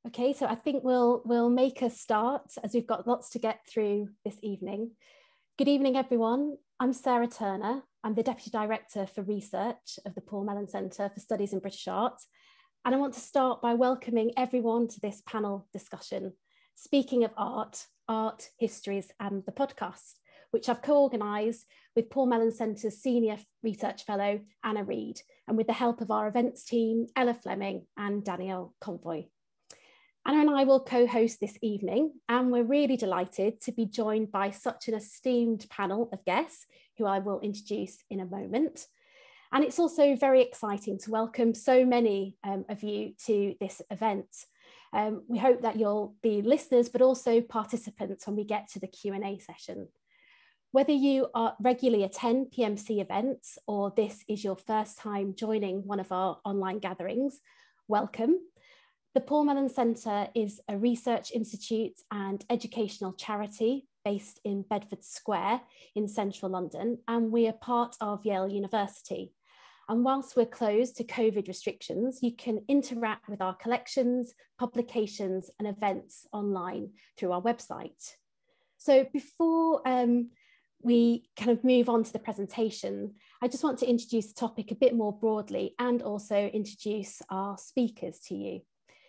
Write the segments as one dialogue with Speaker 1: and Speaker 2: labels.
Speaker 1: Okay, so I think we'll make a start as we've got lots to get through this evening. Good evening, everyone. I'm Sarah Turner. I'm the Deputy Director for Research of the Paul Mellon Centre for Studies in British Art. And I want to start by welcoming everyone to this panel discussion, speaking of art, histories, and the podcast, which I've co-organised with Paul Mellon Centre's Senior Research Fellow, Anna Reid, and with the help of our events team, Ella Fleming and Danielle Convoy. Anna and I will co-host this evening, and we're really delighted to be joined by such an esteemed panel of guests who I will introduce in a moment. And it's also very exciting to welcome so many of you to this event. We hope that you'll be listeners, but also participants when we get to the Q&A session. Whether you regularly attend PMC events or this is your first time joining one of our online gatherings, welcome. The Paul Mellon Centre is a research institute and educational charity based in Bedford Square in central London, and we are part of Yale University. And whilst we're closed to COVID restrictions, you can interact with our collections, publications and events online through our website. So before we kind of move on to the presentation, I just want to introduce the topic a bit more broadly and also introduce our speakers to you.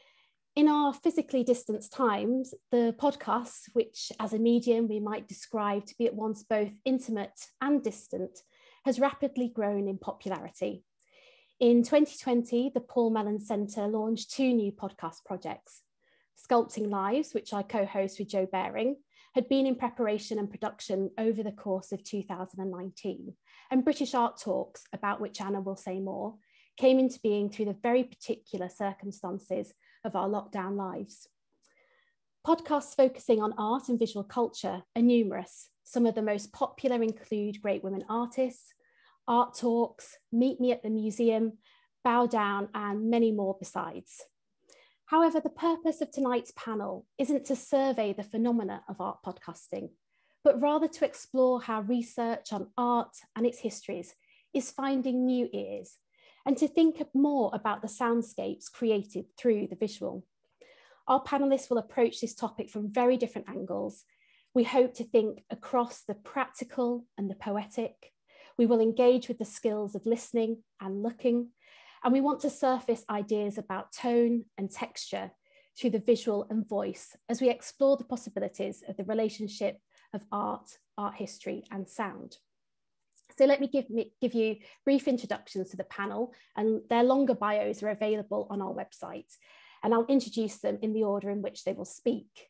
Speaker 1: In our physically distanced times, the podcast, which as a medium we might describe to be at once both intimate and distant, has rapidly grown in popularity. In 2020, the Paul Mellon Centre launched 2 new podcast projects. Sculpting Lives, which I co-host with Jo Baring, had been in preparation and production over the course of 2019, and British Art Talks, about which Anna will say more, came into being through the very particular circumstances of our lockdown lives. Podcasts focusing on art and visual culture are numerous. Some of the most popular include Great Women Artists, Art Talks, Meet Me at the Museum, Bow Down, and many more besides. However, the purpose of tonight's panel isn't to survey the phenomena of art podcasting, but rather to explore how research on art and its histories is finding new ears, and to think more about the soundscapes created through the visual. Our panelists will approach this topic from very different angles. We hope to think across the practical and the poetic. We will engage with the skills of listening and looking, and we want to surface ideas about tone and texture through the visual and voice as we explore the possibilities of the relationship of art history and sound. So let me give you brief introductions to the panel, and their longer bios are available on our website, and I'll introduce them in the order in which they will speak.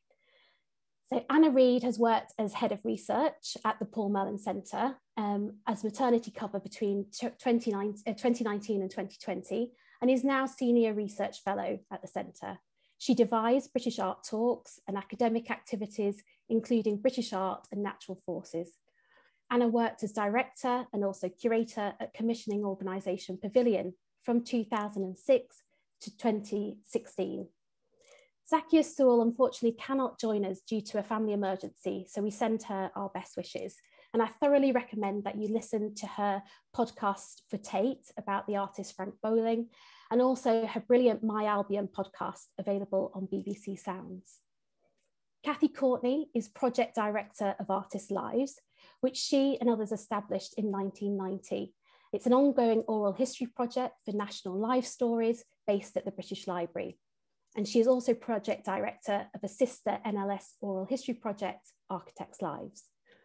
Speaker 1: So Anna Reid has worked as head of research at the Paul Mellon Centre as maternity cover between 2019 and 2020, and is now senior research fellow at the centre. She devised British Art Talks and academic activities, including British Art and Natural Forces. Anna worked as director and also curator at commissioning organisation Pavilion from 2006 to 2016. Zacchaeus Sewell unfortunately cannot join us due to a family emergency, so we send her our best wishes. And I thoroughly recommend that you listen to her podcast for Tate about the artist Frank Bowling, and also her brilliant My Albion podcast available on BBC Sounds. Cathy Courtney is project director of Artists' Lives, which she and others established in 1990. It's an ongoing oral history project for National Life Stories based at the British Library. And she is also project director of a sister NLS oral history project, Architects' Lives.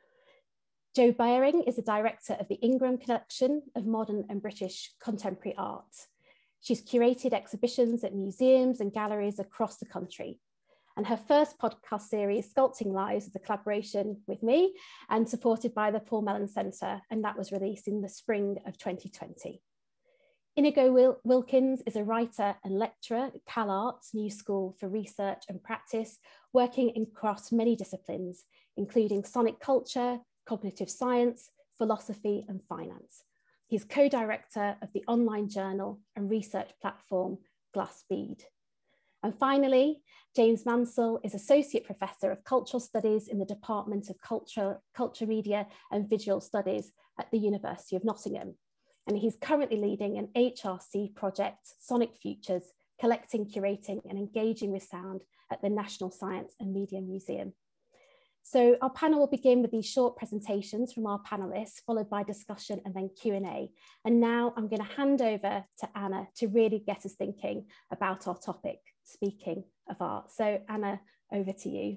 Speaker 1: Jo Baring is the director of the Ingram Collection of Modern and British Contemporary Art. She's curated exhibitions at museums and galleries across the country. And her first podcast series, Sculpting Lives, is a collaboration with me and supported by the Paul Mellon Centre, and that was released in the spring of 2020. Inigo Wilkins is a writer and lecturer at CalArts New School for Research and Practice, working across many disciplines, including sonic culture, cognitive science, philosophy, and finance. He's co-director of the online journal and research platform Glass Bead. And finally, James Mansell is Associate Professor of Cultural Studies in the Department of Culture, Media and Visual Studies at the University of Nottingham. And he's currently leading an HRC project, Sonic Futures, collecting, curating and engaging with sound at the National Science and Media Museum. So our panel will begin with these short presentations from our panelists, followed by discussion and then Q&A. And now I'm going to hand over to Anna to really get us thinking about our topic, speaking of art. So Anna, over to you.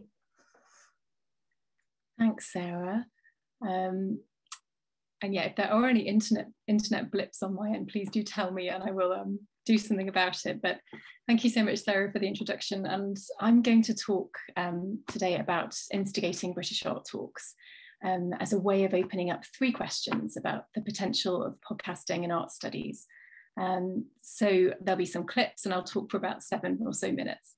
Speaker 2: Thanks, Sarah. And yeah, if there are any internet blips on my end, please do tell me and I will do something about it. But thank you so much, Sarah, for the introduction. And I'm going to talk today about instigating British Art Talks as a way of opening up 3 questions about the potential of podcasting in art studies. So there'll be some clips and I'll talk for about 7 or so minutes.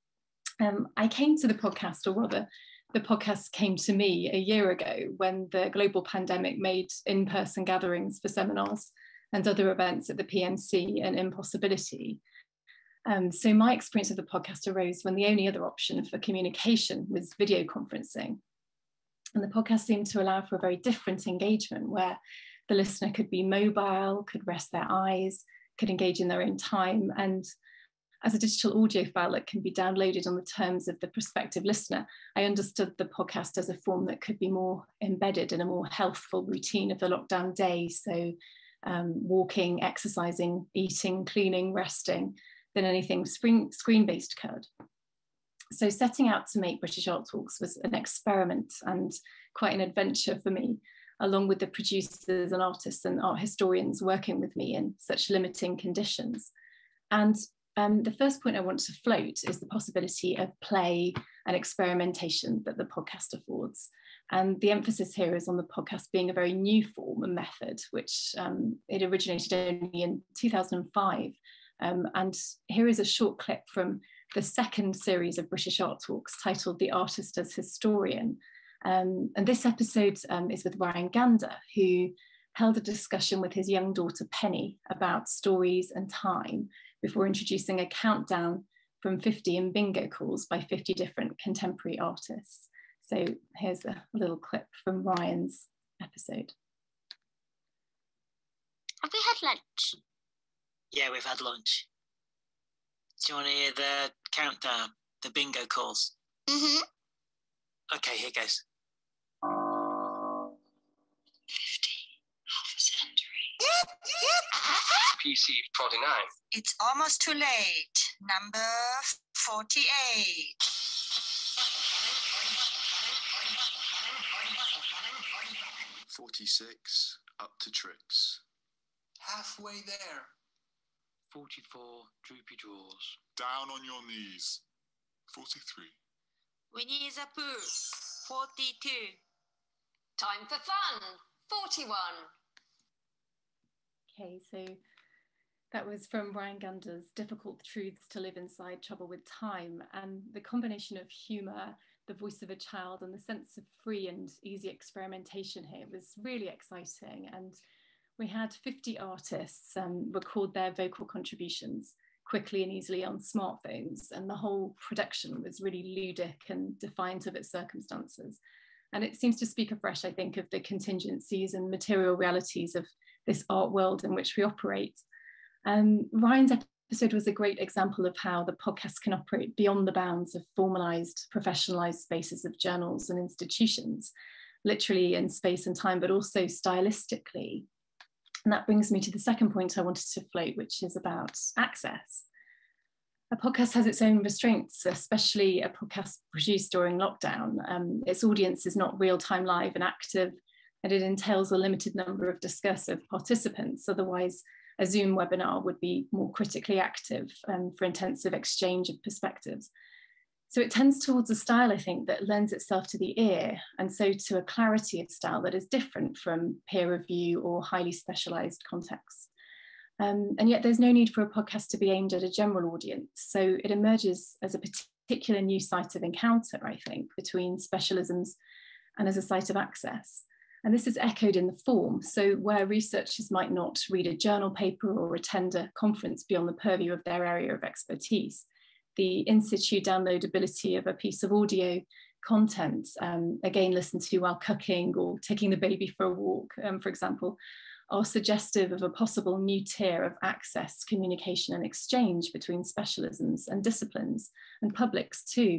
Speaker 2: I came to the podcast, or rather, the podcast came to me a year ago when the global pandemic made in-person gatherings for seminars and other events at the PMC an impossibility. So my experience of the podcast arose when the only other option for communication was video conferencing. And the podcast seemed to allow for a very different engagement where the listener could be mobile, could rest their eyes, could engage in their own time. And as a digital audio file that can be downloaded on the terms of the prospective listener, I understood the podcast as a form that could be more embedded in a more healthful routine of the lockdown day. So walking, exercising, eating, cleaning, resting, than anything screen-based could. So setting out to make British Art Talks was an experiment and quite an adventure for me, along with the producers and artists and art historians working with me in such limiting conditions. And the first point I want to float is the possibility of play and experimentation that the podcast affords. And the emphasis here is on the podcast being a very new form and method, which it originated only in 2005. And here is a short clip from the second series of British Art Talks titled The Artist as Historian. And this episode is with Ryan Gander, who held a discussion with his young daughter Penny about stories and time before introducing a countdown from 50 and bingo calls by 50 different contemporary artists. So here's a little clip from Ryan's episode.
Speaker 3: Have we had lunch? Yeah, we've had lunch. Do you want to hear the countdown, the bingo calls? Mm-hmm. Okay, here goes. 50, half a century.
Speaker 4: PC 49.
Speaker 5: It's almost too late. Number 48.
Speaker 4: 46, up to tricks.
Speaker 6: Halfway there.
Speaker 4: 44, droopy drawers.
Speaker 6: Down on your knees. 43.
Speaker 7: Winnie the Pooh. 42. Time for fun. 41.
Speaker 2: Okay, so that was from Ryan Gander's Difficult Truths to Live Inside Trouble with Time, and the combination of humour, the voice of a child and the sense of free and easy experimentation here was really exciting. And we had 50 artists record their vocal contributions quickly and easily on smartphones, and the whole production was really ludic and defiant of its circumstances. And it seems to speak afresh, I think, of the contingencies and material realities of this art world in which we operate. Ryan's episode was a great example of how the podcast can operate beyond the bounds of formalized, professionalized spaces of journals and institutions, literally in space and time, but also stylistically. And that brings me to the second point I wanted to float, which is about access. A podcast has its own restraints, especially a podcast produced during lockdown. Its audience is not real-time live and active, and it entails a limited number of discursive participants. Otherwise, a Zoom webinar would be more critically active for intensive exchange of perspectives. So it tends towards a style, I think, that lends itself to the ear, and so to a clarity of style that is different from peer review or highly specialized contexts. And yet there's no need for a podcast to be aimed at a general audience. So it emerges as a particular new site of encounter, I think, between specialisms and as a site of access. And this is echoed in the form. So where researchers might not read a journal paper or attend a conference beyond the purview of their area of expertise, the in situ downloadability of a piece of audio content, again listened to while cooking or taking the baby for a walk, for example, are suggestive of a possible new tier of access, communication and exchange between specialisms and disciplines and publics too.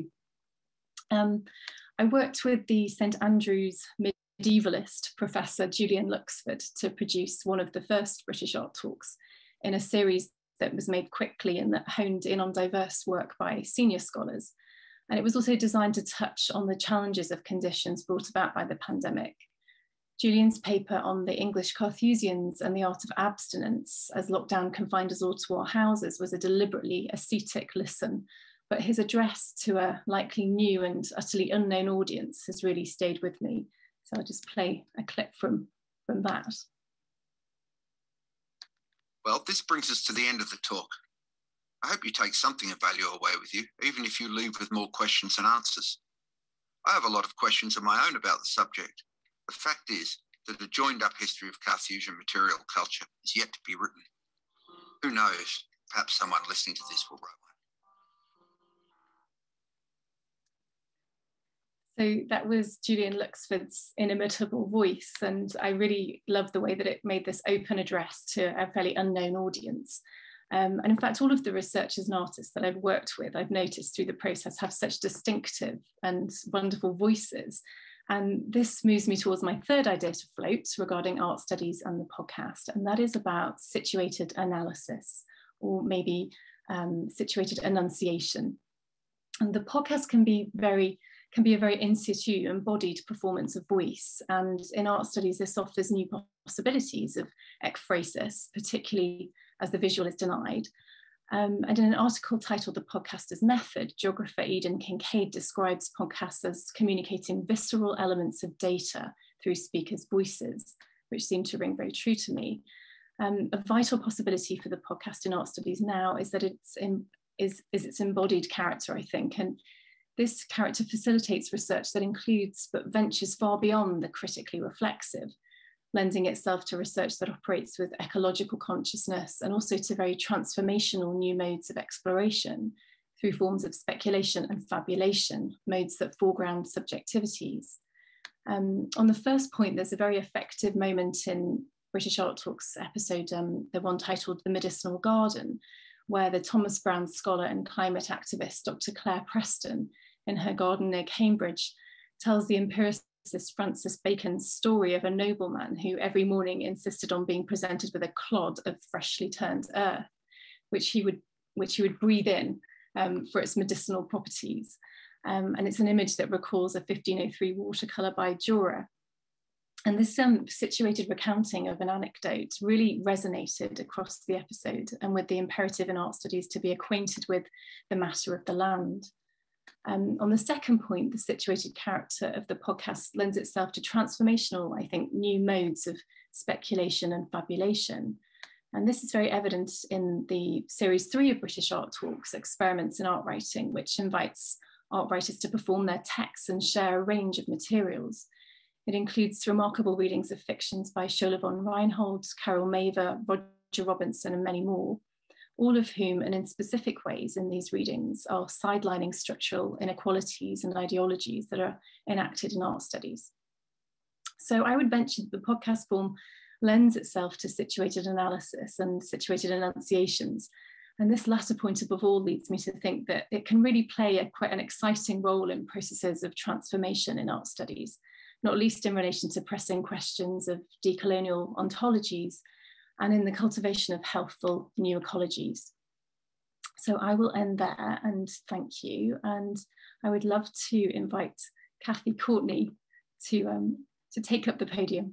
Speaker 2: I worked with the St Andrews medievalist Professor Julian Luxford to produce one of the first British Art Talks in a series that was made quickly and that honed in on diverse work by senior scholars. And it was also designed to touch on the challenges of conditions brought about by the pandemic. Julian's paper on the English Carthusians and the art of abstinence as lockdown confined us all to our houses was a deliberately ascetic listen, but his address to a likely new and utterly unknown audience has really stayed with me. So I'll just play a clip from that.
Speaker 8: Well, this brings us to the end of the talk. I hope you take something of value away with you, even if you leave with more questions than answers. I have a lot of questions of my own about the subject. The fact is that a joined-up history of Carthusian material culture is yet to be written. Who knows, perhaps someone listening to this will write one.
Speaker 2: So that was Julian Luxford's inimitable voice, and I really loved the way that it made this open address to a fairly unknown audience. And in fact, all of the researchers and artists that I've worked with, I've noticed through the process, have such distinctive and wonderful voices. And this moves me towards my third idea to float regarding art studies and the podcast, and that is about situated analysis, or maybe situated enunciation. And the podcast can be a very in situ, embodied performance of voice. And in art studies, this offers new possibilities of ekphrasis, particularly as the visual is denied. And in an article titled The Podcaster's Method, geographer Eden Kincaid describes podcasts as communicating visceral elements of data through speakers' voices, which seem to ring very true to me. A vital possibility for the podcast in art studies now is that it's its embodied character, I think. And this character facilitates research that includes but ventures far beyond the critically reflexive, lending itself to research that operates with ecological consciousness and also to very transformational new modes of exploration through forms of speculation and fabulation, modes that foreground subjectivities. On the first point, there's a very effective moment in British Art Talks episode, the one titled The Medicinal Garden, where the Thomas Brown scholar and climate activist, Dr. Claire Preston, in her garden near Cambridge, tells the empiricist Francis Bacon's story of a nobleman who every morning insisted on being presented with a clod of freshly turned earth, which he would breathe in for its medicinal properties. And it's an image that recalls a 1503 watercolour by Dürer. And this situated recounting of an anecdote really resonated across the episode, and with the imperative in art studies to be acquainted with the matter of the land. On the second point, the situated character of the podcast lends itself to transformational, I think, new modes of speculation and fabulation. And this is very evident in the series 3 of British Art Talks, Experiments in Art Writing, which invites art writers to perform their texts and share a range of materials. It includes remarkable readings of fictions by Shola von Reinhold, Carol Maver, Roger Robinson, and many more, all of whom, and in specific ways in these readings, are sidelining structural inequalities and ideologies that are enacted in art studies. So I would venture that the podcast form lends itself to situated analysis and situated enunciations. And this latter point above all leads me to think that it can really play quite an exciting role in processes of transformation in art studies, not least in relation to pressing questions of decolonial ontologies and in the cultivation of healthful new ecologies. So I will end there and thank you. And I would love to invite Kathy Courtney to take up the podium.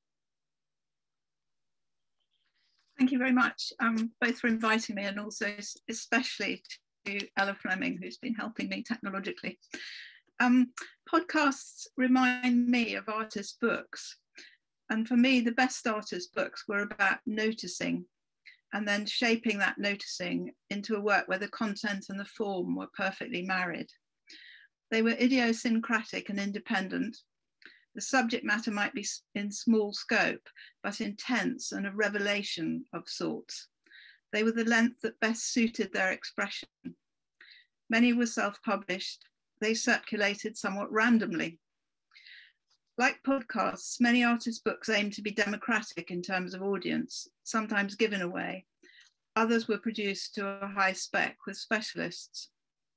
Speaker 9: Thank you very much, both for inviting me and also especially to Ella Fleming, who's been helping me technologically. Podcasts remind me of artists' books. And for me, the best artists' books were about noticing and then shaping that noticing into a work where the content and the form were perfectly married. They were idiosyncratic and independent. The subject matter might be in small scope, but intense and a revelation of sorts. They were the length that best suited their expression. Many were self-published. They circulated somewhat randomly. Like podcasts, many artists' books aim to be democratic in terms of audience, sometimes given away. Others were produced to a high spec with specialists.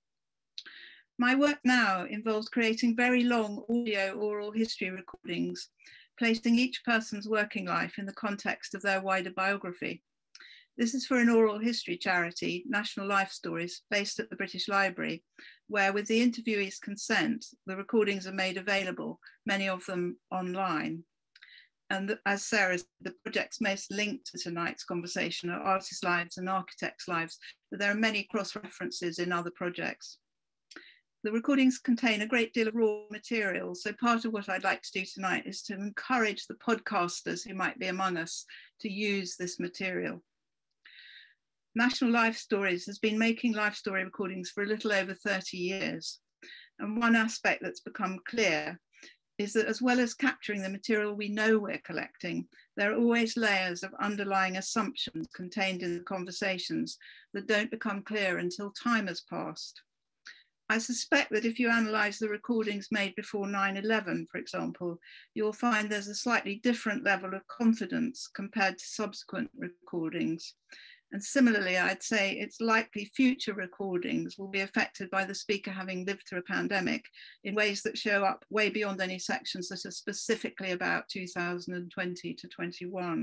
Speaker 9: My work now involves creating very long audio oral history recordings, placing each person's working life in the context of their wider biography. This is for an oral history charity, National Life Stories, based at the British Library, where with the interviewee's consent, the recordings are made available, many of them online. And as Sarah said, the projects most linked to tonight's conversation are artists' lives and architects' lives, but there are many cross-references in other projects. The recordings contain a great deal of raw material, so part of what I'd like to do tonight is to encourage the podcasters who might be among us to use this material. National Life Stories has been making life story recordings for a little over 30 years. And one aspect that's become clear is that as well as capturing the material we know we're collecting, there are always layers of underlying assumptions contained in the conversations that don't become clear until time has passed. I suspect that if you analyse the recordings made before 9/11, for example, you'll find there's a slightly different level of confidence compared to subsequent recordings. And similarly, I'd say it's likely future recordings will be affected by the speaker having lived through a pandemic in ways that show up way beyond any sections that are specifically about 2020 to 21.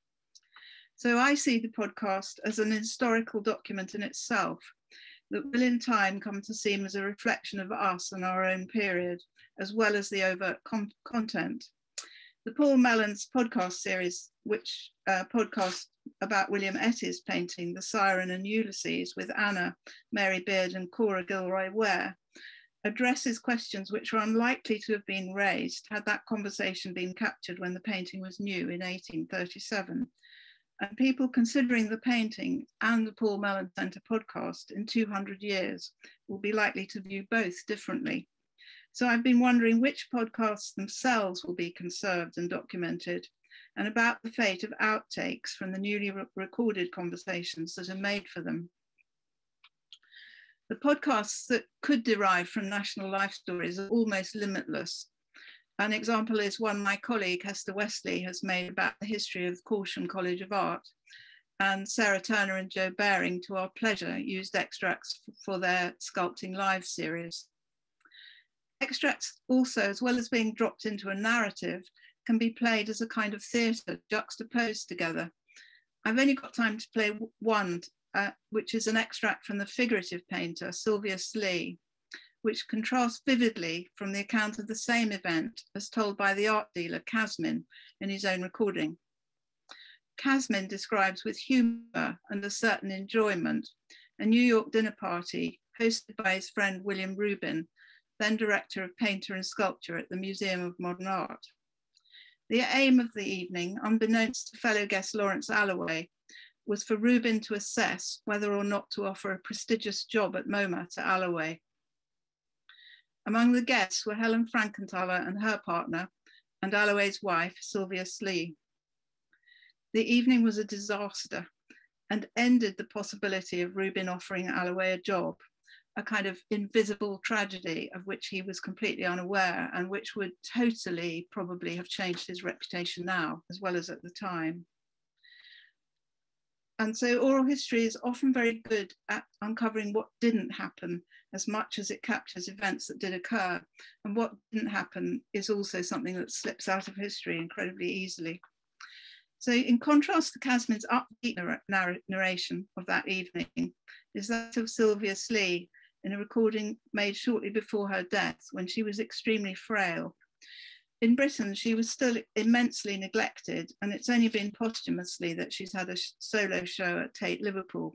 Speaker 9: So I see the podcast as an historical document in itself that will in time come to seem as a reflection of us and our own period, as well as the overt content. The Paul Mellon's podcast series, which podcast about William Etty's painting, The Siren and Ulysses, with Anna, Mary Beard and Cora Gilroy Ware, addresses questions which are unlikely to have been raised had that conversation been captured when the painting was new in 1837. And people considering the painting and the Paul Mellon Centre podcast in 200 years will be likely to view both differently. So I've been wondering which podcasts themselves will be conserved and documented, and about the fate of outtakes from the newly recorded conversations that are made for them. The podcasts that could derive from National Life Stories are almost limitless. An example is one my colleague Hester Wesley has made about the history of Corsham College of Art, and Sarah Turner and Joe Baring, to our pleasure, used extracts for their Sculpting Live series. Extracts also, as well as being dropped into a narrative, can be played as a kind of theatre, juxtaposed together. I've only got time to play one, which is an extract from the figurative painter, Sylvia Slee, which contrasts vividly from the account of the same event as told by the art dealer Casmin in his own recording. Casmin describes with humour and a certain enjoyment a New York dinner party hosted by his friend William Rubin, then director of painter and sculpture at the Museum of Modern Art. The aim of the evening, unbeknownst to fellow guest Lawrence Alloway, was for Rubin to assess whether or not to offer a prestigious job at MoMA to Alloway. Among the guests were Helen Frankenthaler and her partner, and Alloway's wife, Sylvia Slee. The evening was a disaster and ended the possibility of Rubin offering Alloway a job, a kind of invisible tragedy of which he was completely unaware and which would totally probably have changed his reputation now, as well as at the time. And so oral history is often very good at uncovering what didn't happen as much as it captures events that did occur. And what didn't happen is also something that slips out of history incredibly easily. So in contrast to Casmin's upbeat narration of that evening is that of Sylvia Slee in a recording made shortly before her death when she was extremely frail. In Britain, she was still immensely neglected, and it's only been posthumously that she's had a solo show at Tate Liverpool.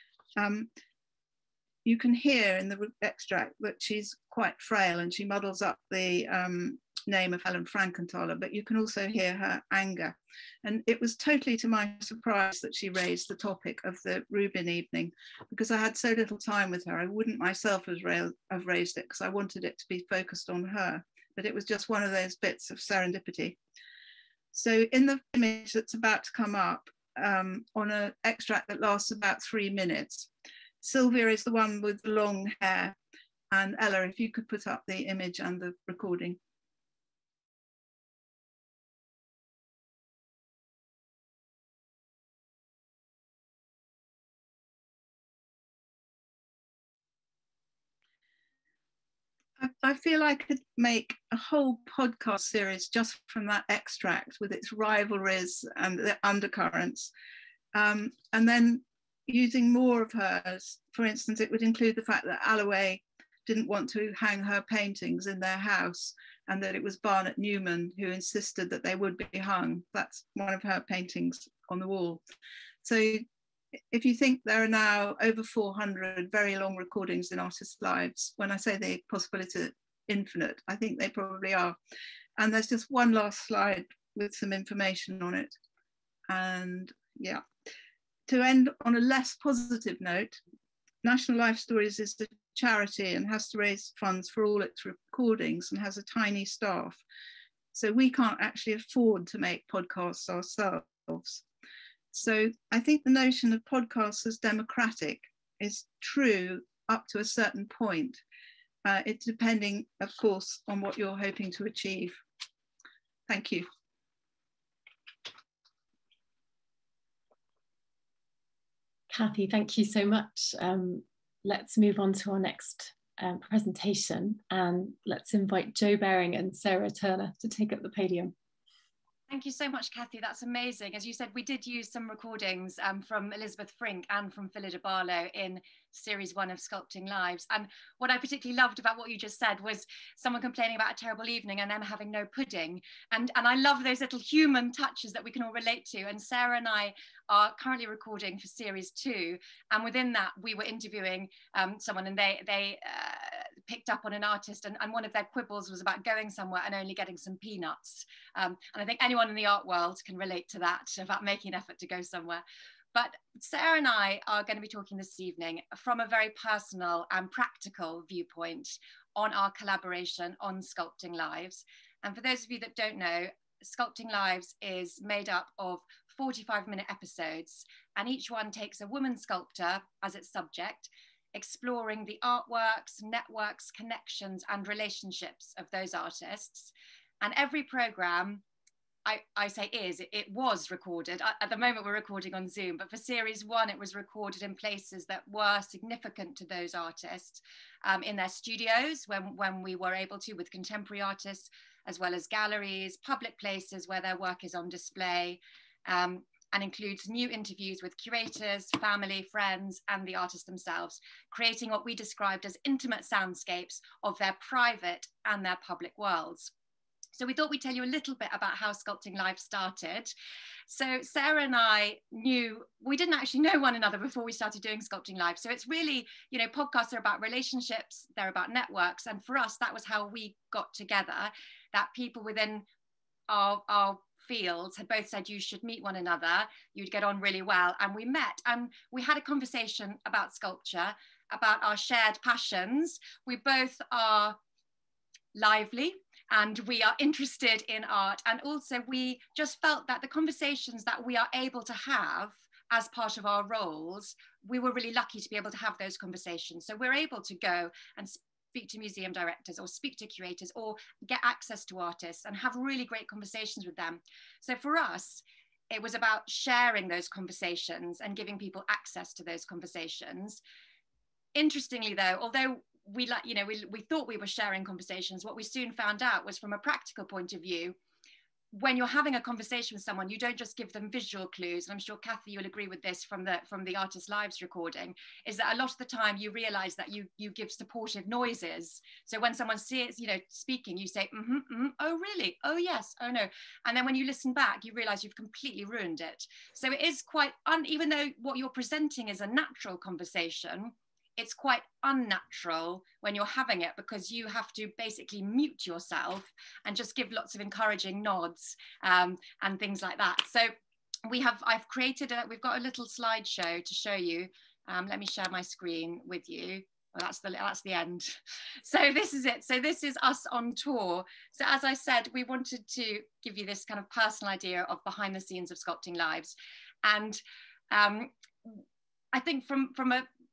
Speaker 9: You can hear in the extract that she's quite frail and she muddles up the name of Helen Frankenthaler, but you can also hear her anger. And it was totally to my surprise that she raised the topic of the Rubin evening, because I had so little time with her. I wouldn't myself have raised it because I wanted it to be focused on her, but it was just one of those bits of serendipity. So in the image that's about to come up, on an extract that lasts about 3 minutes, Sylvia is the one with the long hair, and Ella, if you could put up the image and the recording. I feel I could make a whole podcast series just from that extract with its rivalries and the undercurrents. And then using more of hers. For instance, it would include the fact that Alloway didn't want to hang her paintings in their house, and that it was Barnett Newman who insisted that they would be hung. That's one of her paintings on the wall. So if you think there are now over 400 very long recordings in artists' lives, when I say the possibility are infinite, I think they probably are. And there's just one last slide with some information on it. And yeah, to end on a less positive note, National Life Stories is a charity and has to raise funds for all its recordings and has a tiny staff. So we can't actually afford to make podcasts ourselves. So I think the notion of podcasts as democratic is true up to a certain point. It's depending, of course, on what you're hoping to achieve. Thank you.
Speaker 2: Kathy, thank you so much. Let's move on to our next presentation, and let's invite Jo Baring and Sarah Turner to take up the podium.
Speaker 10: Thank you so much, Kathy. That's amazing. As you said, we did use some recordings from Elizabeth Frink and from Philida Barlow in series 1 of Sculpting Lives. And what I particularly loved about what you just said was someone complaining about a terrible evening and them having no pudding. And I love those little human touches that we can all relate to. And Sarah and I are currently recording for series 2. And within that, we were interviewing someone, and they picked up on an artist, and one of their quibbles was about going somewhere and only getting some peanuts. And I think anyone in the art world can relate to that, about making an effort to go somewhere. But Sarah and I are going to be talking this evening from a very personal and practical viewpoint on our collaboration on Sculpting Lives. And for those of you that don't know, Sculpting Lives is made up of 45-minute episodes, and each one takes a woman sculptor as its subject, exploring the artworks, networks, connections, and relationships of those artists. And every program, it was recorded. At the moment we're recording on Zoom, but for series 1 it was recorded in places that were significant to those artists, in their studios when we were able to, with contemporary artists, as well as galleries, public places where their work is on display, and includes new interviews with curators, family, friends, and the artists themselves, creating what we described as intimate soundscapes of their private and their public worlds. So we thought we'd tell you a little bit about how Sculpting Live started. So Sarah and I we didn't actually know one another before we started doing Sculpting Live. So it's really, podcasts are about relationships, they're about networks. And for us, that was how we got together, that people within our fields had both said you should meet one another, you'd get on really well. And we met and we had a conversation about sculpture, about our shared passions. We both are lively and we are interested in art, and also we just felt that the conversations that we are able to have as part of our roles, we were really lucky to be able to have those conversations. So we're able to go and speak to museum directors or speak to curators or get access to artists and have really great conversations with them. So for us, it was about sharing those conversations and giving people access to those conversations. Interestingly though, although we thought we were sharing conversations, what we soon found out was, from a practical point of view, when you're having a conversation with someone, you don't just give them visual clues. And I'm sure Kathy, you'll agree with this from the Artist Lives recording, is that a lot of the time you realize that you give supportive noises. So when someone sees, speaking, you say, oh really, oh yes, oh no. And then when you listen back, you realize you've completely ruined it. So it is quite, even though what you're presenting is a natural conversation, it's quite unnatural when you're having it, because you have to basically mute yourself and just give lots of encouraging nods and things like that. So we've got a little slideshow to show you. Let me share my screen with you. Well, that's the end. So this is it. So this is us on tour. So as I said, we wanted to give you this kind of personal idea of behind the scenes of Sculpting Lives. And I think from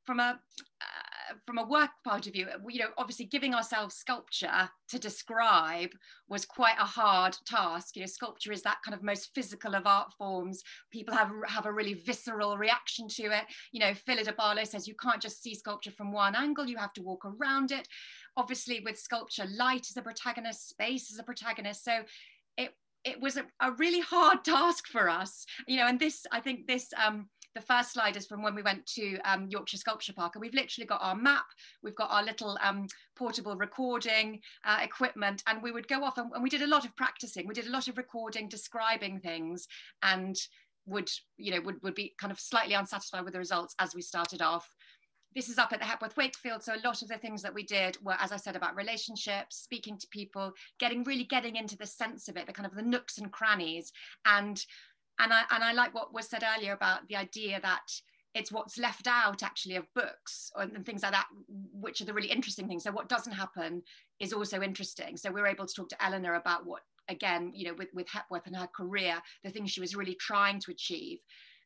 Speaker 10: a work point of view, obviously giving ourselves sculpture to describe was quite a hard task. Sculpture is that kind of most physical of art forms. People have a really visceral reaction to it. Philida Barlow says you can't just see sculpture from one angle, you have to walk around it. obviously with sculpture, light is a protagonist, space is a protagonist. So it was a really hard task for us, you know, and this, I think this, the first slide is from when we went to Yorkshire Sculpture Park, and we've literally got our map, we've got our little portable recording equipment, and we would go off and we did a lot of practicing. We did a lot of recording, describing things, and would be kind of slightly unsatisfied with the results as we started off. This is up at the Hepworth Wakefield, so a lot of the things that we did were, as I said, about relationships, speaking to people, really getting into the sense of it, the kind of the nooks and crannies, and I like what was said earlier about the idea that it's what's left out actually of books and things like that, which are the really interesting things. So what doesn't happen is also interesting. So we were able to talk to Eleanor about what, again, you know, with Hepworth and her career, the things she was really trying to achieve.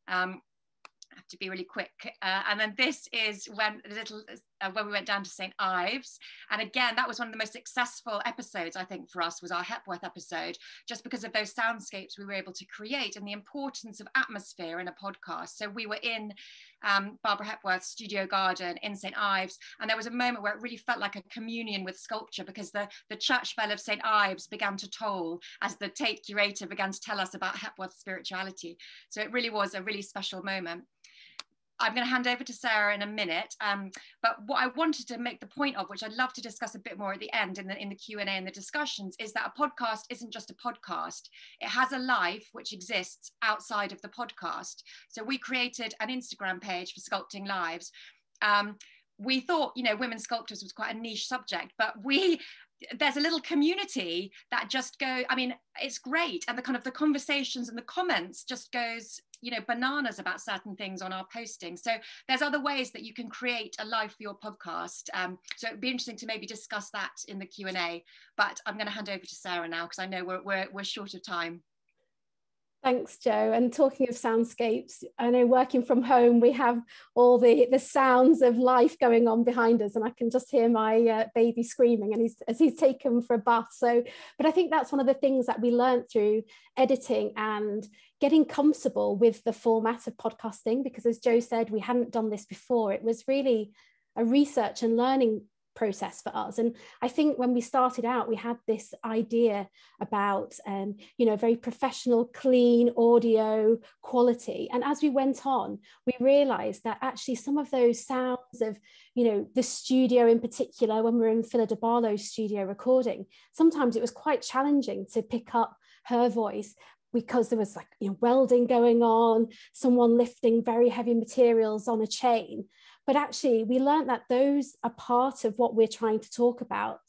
Speaker 10: I have to be really quick. And then this is when we went down to St. Ives. And again, that was one of the most successful episodes, I think, for us, was our Hepworth episode, just because of those soundscapes we were able to create and the importance of atmosphere in a podcast. So we were in Barbara Hepworth's studio garden in St. Ives, and there was a moment where it really felt like a communion with sculpture, because the church bell of St. Ives began to toll as the Tate curator began to tell us about Hepworth's spirituality. So it really was a really special moment. I'm going to hand over to Sarah in a minute, but what I wanted to make the point of, which I'd love to discuss a bit more at the end in the Q&A and the discussions, is that a podcast isn't just a podcast. It has a life which exists outside of the podcast. So we created an Instagram page for Sculpting Lives. We thought, you know, women sculptors was quite a niche subject, but there's a little community that just go, I mean, it's great. And the kind of the conversations and the comments just goes, you know, bananas about certain things on our posting. So there's other ways that you can create a life for your podcast. So it'd be interesting to maybe discuss that in the Q&A, but I'm going to hand over to Sarah now, because I know we're short of time.
Speaker 1: Thanks, Jo. And talking of soundscapes, I know working from home, we have all the sounds of life going on behind us, and I can just hear my baby screaming and as he's taken for a bath. So, but I think that's one of the things that we learned through editing and getting comfortable with the format of podcasting, because as Jo said, we hadn't done this before. It was really a research and learning process for us. And I think when we started out, we had this idea about you know, very professional, clean audio quality, and as we went on, we realized that actually some of those sounds of, you know, the studio in particular, when we were in Philida de Barlow's studio recording, sometimes it was quite challenging to pick up her voice, because there was, like, you know, welding going on, someone lifting very heavy materials on a chain. But actually, we learned that those are part of what we're trying to talk about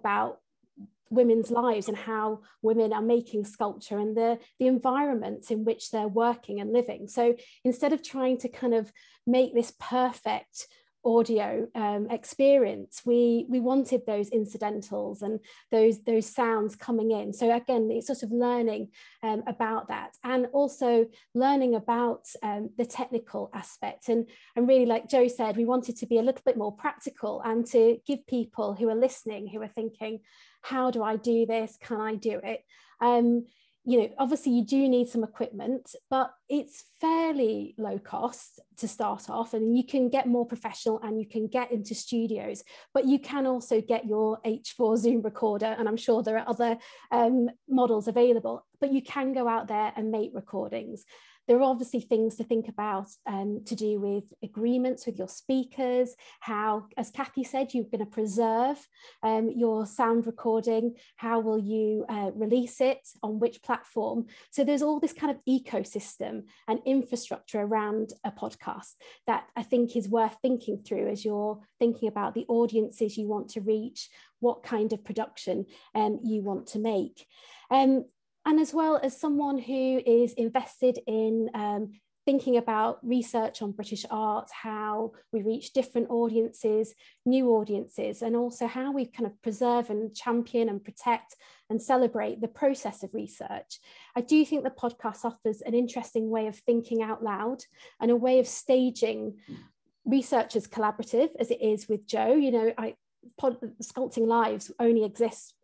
Speaker 1: women's lives and how women are making sculpture and the environments in which they're working and living. So instead of trying to kind of make this perfect audio experience, we wanted those incidentals and those sounds coming in. So again, it's sort of learning about that, and also learning about the technical aspect, and really, like Jo said, we wanted to be a little bit more practical and to give people who are listening, who are thinking, how do I do this, can I do it, you know, obviously you do need some equipment, but it's fairly low cost to start off, and you can get more professional and you can get into studios, but you can also get your H4 Zoom recorder, and I'm sure there are other models available, but you can go out there and make recordings. There are obviously things to think about to do with agreements with your speakers, how, as Kathy said, you're going to preserve your sound recording, how will you release it, on which platform. So there's all this kind of ecosystem and infrastructure around a podcast that I think is worth thinking through as you're thinking about the audiences you want to reach, what kind of production you want to make. And as well as someone who is invested in thinking about research on British art, how we reach different audiences, new audiences, and also how we kind of preserve and champion and protect and celebrate the process of research. I do think the podcast offers an interesting way of thinking out loud and a way of staging research as collaborative as it is with Jo. You know, Sculpting Lives only exists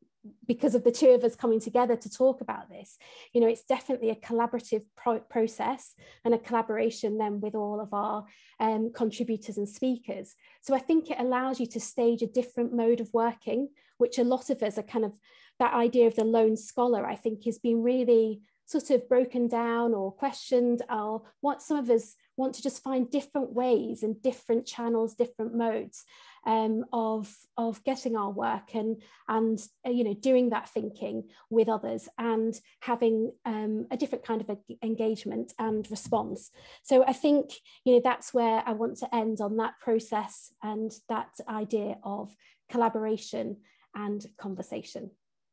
Speaker 1: because of the two of us coming together to talk about this, you know, it's definitely a collaborative process and a collaboration then with all of our contributors and speakers. So I think it allows you to stage a different mode of working, which a lot of us are kind of, that idea of the lone scholar, I think, has been really sort of broken down or questioned, or what some of us want to just find different ways and different channels, different modes of getting our work and you know, doing that thinking with others and having a different kind of engagement and response. So I think, you know, that's where I want to end on that process and that idea of collaboration and conversation.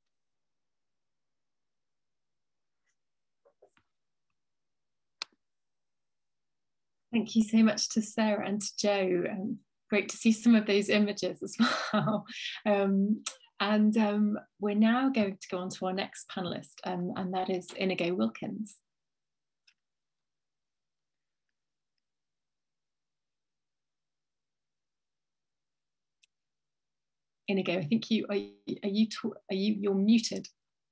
Speaker 2: Thank you so much to Sarah and to Joe. Great to see some of those images as well. We're now going to go on to our next panelist, and that is Inigo Wilkins. Inigo, I think you're muted.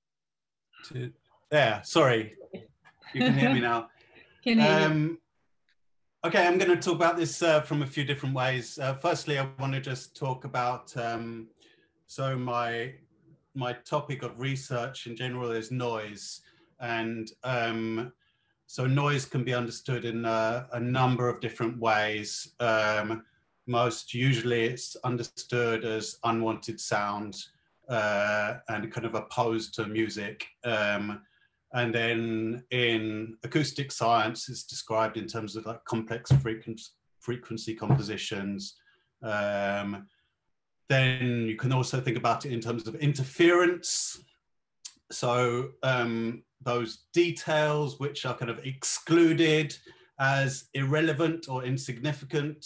Speaker 11: There, sorry, you can hear me now.
Speaker 2: Can hear you.
Speaker 11: Okay, I'm going to talk about this from a few different ways. Firstly, I want to just talk about, so my topic of research in general is noise. And so noise can be understood in a number of different ways. Most usually it's understood as unwanted sound and kind of opposed to music. And then in acoustic science, it's described in terms of like complex frequency compositions. Then you can also think about it in terms of interference. So those details which are kind of excluded as irrelevant or insignificant.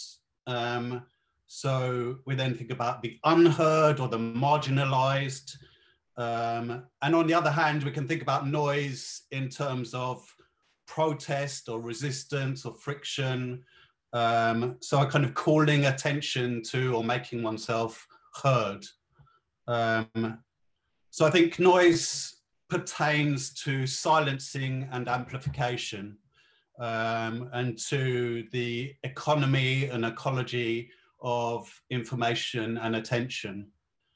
Speaker 11: So we then think about the unheard or the marginalized. And on the other hand, we can think about noise in terms of protest or resistance or friction. So a kind of calling attention to or making oneself heard. So I think noise pertains to silencing and amplification and to the economy and ecology of information and attention.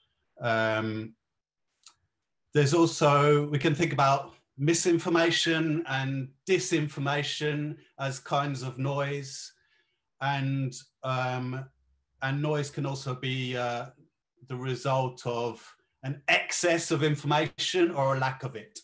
Speaker 11: There's also, we can think about misinformation and disinformation as kinds of noise, and noise can also be the result of an excess of information or a lack of it.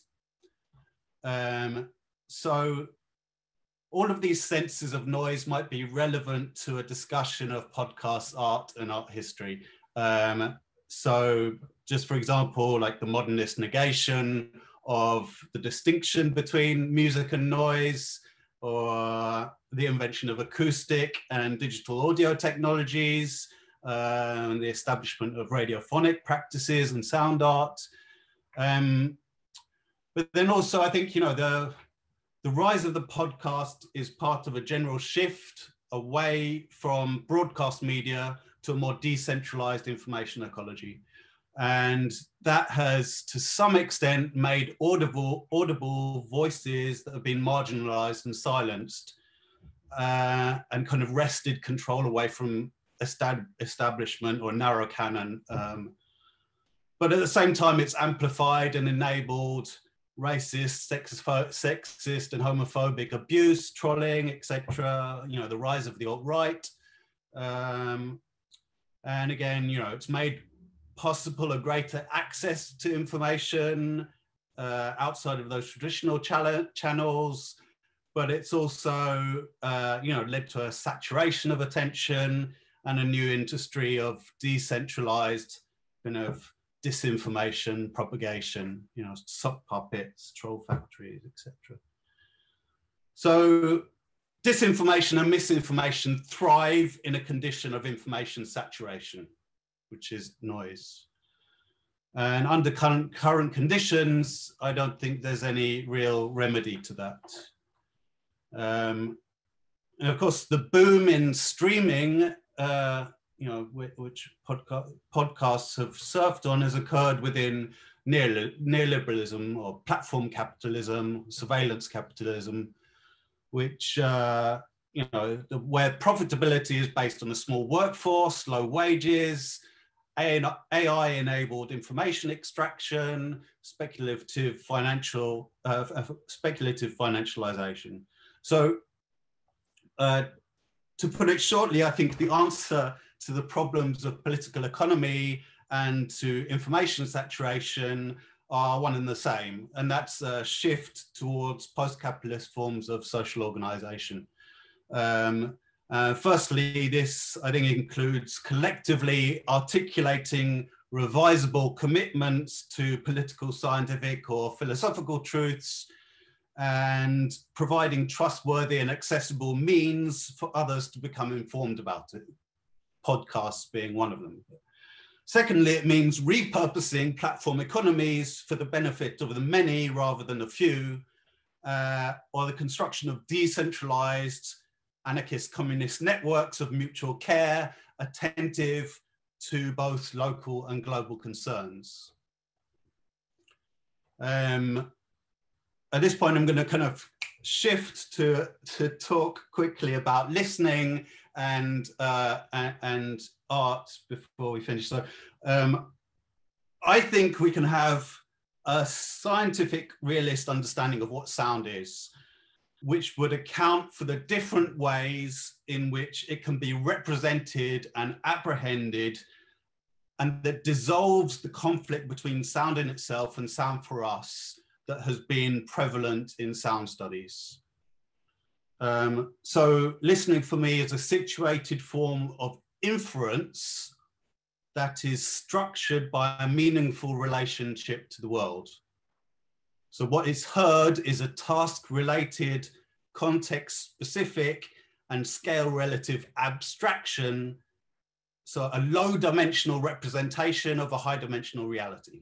Speaker 11: So all of these senses of noise might be relevant to a discussion of podcast art and art history. So just for example, like the modernist negation of the distinction between music and noise, or the invention of acoustic and digital audio technologies, and the establishment of radiophonic practices and sound art. But then also I think, you know, the rise of the podcast is part of a general shift away from broadcast media to a more decentralized information ecology. And that has, to some extent, made audible voices that have been marginalized and silenced and kind of wrested control away from establishment or narrow canon. But at the same time, it's amplified and enabled racist, sexist and homophobic abuse, trolling, etc. You know, the rise of the alt-right. And again, you know, it's made possible a greater access to information outside of those traditional channels, but it's also, you know, led to a saturation of attention and a new industry of decentralized kind of disinformation propagation, you know, sock puppets, troll factories, etc. So disinformation and misinformation thrive in a condition of information saturation, which is noise. And under current conditions, I don't think there's any real remedy to that. And of course, the boom in streaming which podcasts have surfed on, has occurred within neoliberalism or platform capitalism, surveillance capitalism, which where profitability is based on a small workforce, low wages, AI-enabled information extraction, speculative financialization. So, to put it shortly, I think the answer to the problems of political economy and to information saturation are one and the same, and that's a shift towards post-capitalist forms of social organization. Firstly, this, I think, includes collectively articulating revisable commitments to political, scientific, or philosophical truths, and providing trustworthy and accessible means for others to become informed about it, podcasts being one of them. Secondly, it means repurposing platform economies for the benefit of the many rather than a few, or the construction of decentralized anarchist communist networks of mutual care, attentive to both local and global concerns. At this point, I'm going to kind of shift to talk quickly about listening and art before we finish. So I think we can have a scientific, realist understanding of what sound is, which would account for the different ways in which it can be represented and apprehended, and that dissolves the conflict between sound in itself and sound for us that has been prevalent in sound studies. So listening for me is a situated form of inference that is structured by a meaningful relationship to the world. So what is heard is a task-related, context-specific, and scale-relative abstraction, so a low-dimensional representation of a high-dimensional reality.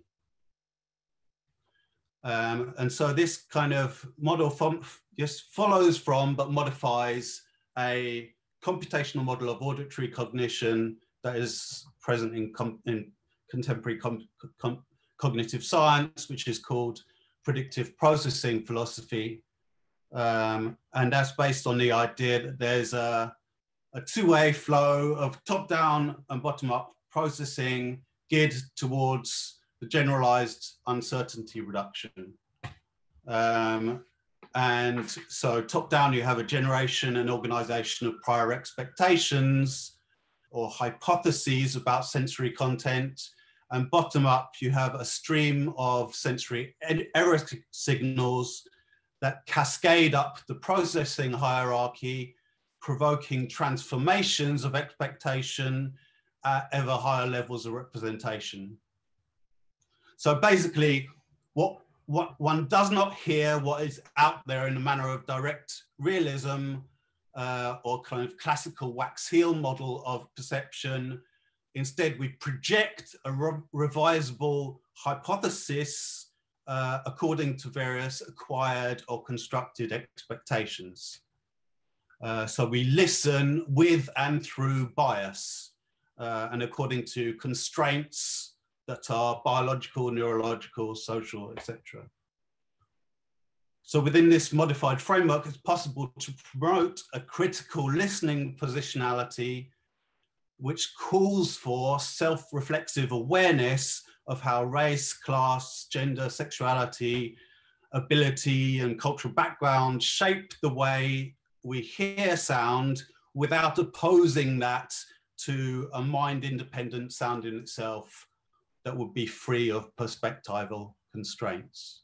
Speaker 11: And so this kind of model just follows from, but modifies, a computational model of auditory cognition that is present in contemporary cognitive science, which is called predictive processing philosophy. And that's based on the idea that there's a two-way flow of top-down and bottom-up processing geared towards the generalized uncertainty reduction. And so top-down, you have a generation and organization of prior expectations or hypotheses about sensory content. And bottom-up, you have a stream of sensory error signals that cascade up the processing hierarchy, provoking transformations of expectation at ever higher levels of representation. So basically, what one does not hear what is out there in a manner of direct realism or kind of classical wax heel model of perception. Instead, we project a revisable hypothesis according to various acquired or constructed expectations. So we listen with and through bias and according to constraints that are biological, neurological, social, etc. So within this modified framework, it's possible to promote a critical listening positionality which calls for self-reflexive awareness of how race, class, gender, sexuality, ability, and cultural background shape the way we hear sound without opposing that to a mind-independent sound in itself that would be free of perspectival constraints.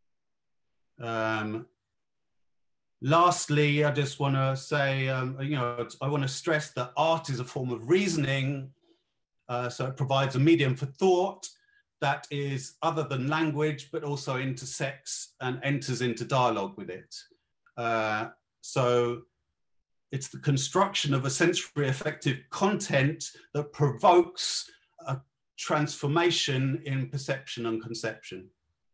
Speaker 11: Lastly, I just want to say, I want to stress that art is a form of reasoning, so it provides a medium for thought that is other than language, but also intersects and enters into dialogue with it. So it's the construction of a sensory affective content that provokes a transformation in perception and conception.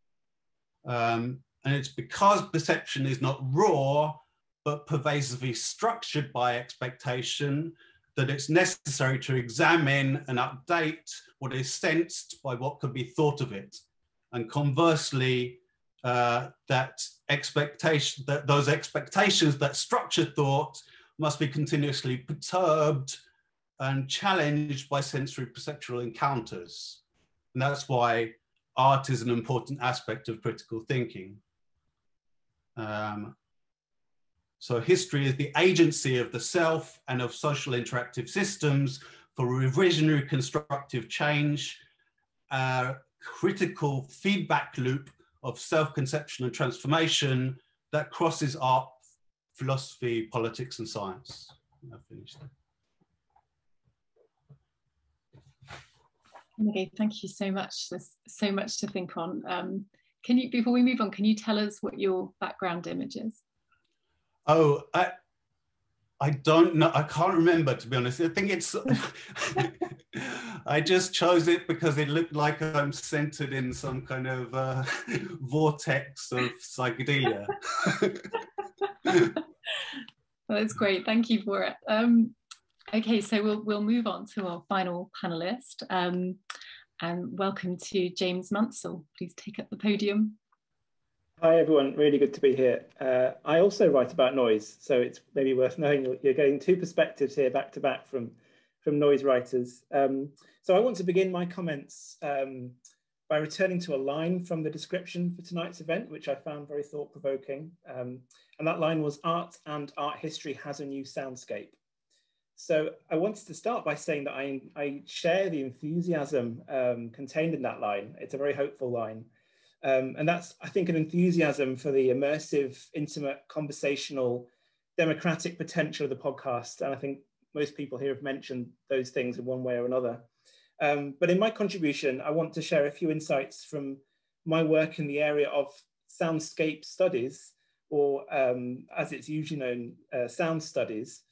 Speaker 11: And it's because perception is not raw, but pervasively structured by expectation, that it's necessary to examine and update what is sensed by what could be thought of it. And conversely, that those expectations that structure thought must be continuously perturbed and challenged by sensory perceptual encounters. And that's why art is an important aspect of critical thinking. So history is the agency of the self and of social interactive systems for revisionary constructive change, a critical feedback loop of self-conception and transformation that crosses art, philosophy, politics, and science. I've finished there.
Speaker 2: Okay, thank you so much. There's so much to think on. Can you, before we move on, can you tell us what your background image is?
Speaker 11: Oh, I don't know. I can't remember, to be honest. I think it's, I just chose it because it looked like I'm centered in some kind of vortex of psychedelia.
Speaker 2: Well, that's great. Thank you for it. Okay, so we'll move on to our final panelist. And welcome to James Munsell. Please take up the podium.
Speaker 12: Hi everyone, really good to be here. I also write about noise, so it's maybe worth knowing you're getting two perspectives here back to back from noise writers. So I want to begin my comments by returning to a line from the description for tonight's event, which I found very thought-provoking. And that line was, "Art and art history has a new soundscape." So I wanted to start by saying that I share the enthusiasm contained in that line. It's a very hopeful line. And that's, I think, an enthusiasm for the immersive, intimate, conversational, democratic potential of the podcast. And I think most people here have mentioned those things in one way or another. But in my contribution, I want to share a few insights from my work in the area of soundscape studies, or as it's usually known, sound studies,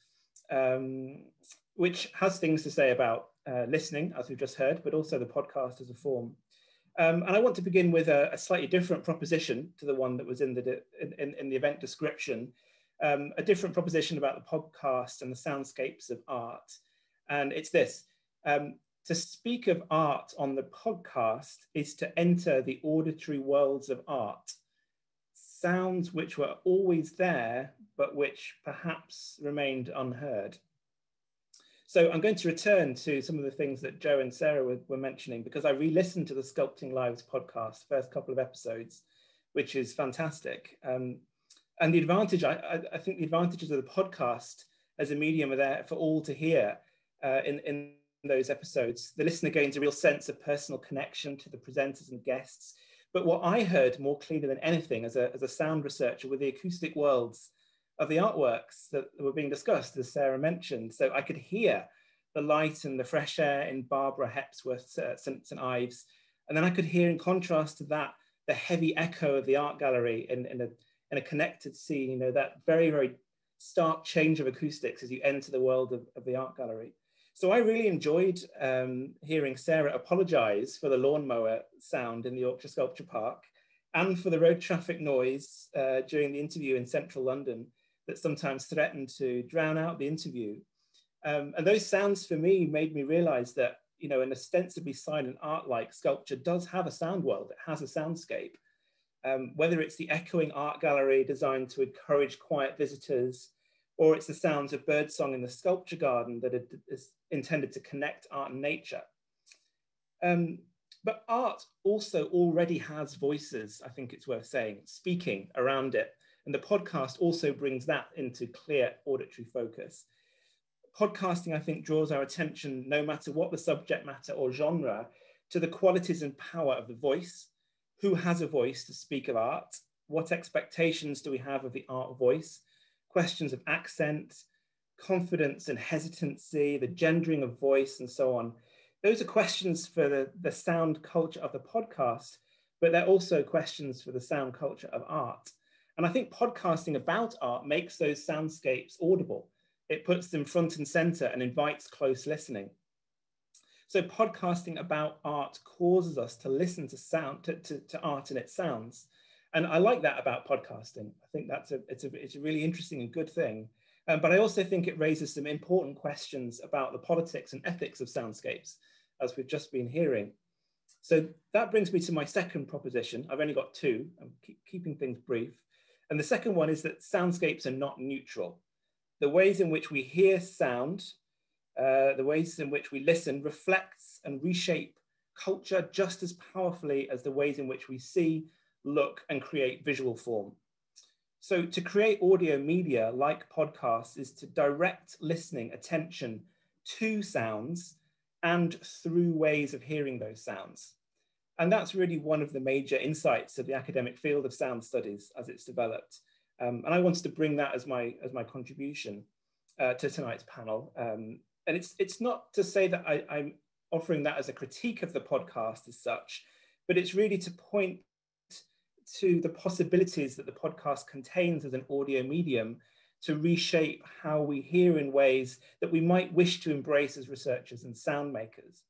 Speaker 12: which has things to say about listening, as we've just heard, but also the podcast as a form. And I want to begin with a slightly different proposition to the one that was in the event description, a different proposition about the podcast and the soundscapes of art. And it's this: to speak of art on the podcast is to enter the auditory worlds of art, sounds which were always there, but which perhaps remained unheard. So I'm going to return to some of the things that Joe and Sarah were mentioning, because I re-listened to the Sculpting Lives podcast, first couple of episodes, which is fantastic. And the advantage, I think the advantages of the podcast as a medium are there for all to hear in those episodes. The listener gains a real sense of personal connection to the presenters and guests. But what I heard more clearly than anything as a sound researcher were the acoustic worlds of the artworks that were being discussed, as Sarah mentioned. So I could hear the light and the fresh air in Barbara Hepsworth's St. Ives. And then I could hear, in contrast to that, the heavy echo of the art gallery in a connected scene, you know, that very, very stark change of acoustics as you enter the world of the art gallery. So I really enjoyed hearing Sarah apologize for the lawnmower sound in the Yorkshire Sculpture Park and for the road traffic noise during the interview in central London that sometimes threatened to drown out the interview. And those sounds for me made me realize that, you know, an ostensibly silent art like sculpture does have a sound world. It has a soundscape. Whether it's the echoing art gallery designed to encourage quiet visitors, or it's the sounds of birdsong in the sculpture garden that is intended to connect art and nature. But art also already has voices, I think it's worth saying, speaking around it. And the podcast also brings that into clear auditory focus. Podcasting, I think, draws our attention, no matter what the subject matter or genre, to the qualities and power of the voice. Who has a voice to speak of art? What expectations do we have of the art voice? Questions of accent, confidence and hesitancy, the gendering of voice, and so on. Those are questions for the sound culture of the podcast, but they're also questions for the sound culture of art. And I think podcasting about art makes those soundscapes audible. It puts them front and center and invites close listening. So podcasting about art causes us to listen to sound, to art and its sounds. And I like that about podcasting. I think it's a really interesting and good thing. But I also think it raises some important questions about the politics and ethics of soundscapes, as we've just been hearing. So that brings me to my second proposition. I've only got two, I'm keeping things brief. And the second one is that soundscapes are not neutral. The ways in which we hear sound, the ways in which we listen reflects and reshape culture just as powerfully as the ways in which we see, look, and create visual form. So to create audio media like podcasts is to direct listening attention to sounds and through ways of hearing those sounds. And that's really one of the major insights of the academic field of sound studies as it's developed. And I wanted to bring that as my contribution to tonight's panel. And it's not to say that I'm offering that as a critique of the podcast as such, but it's really to point to the possibilities that the podcast contains as an audio medium to reshape how we hear in ways that we might wish to embrace as researchers and sound makers.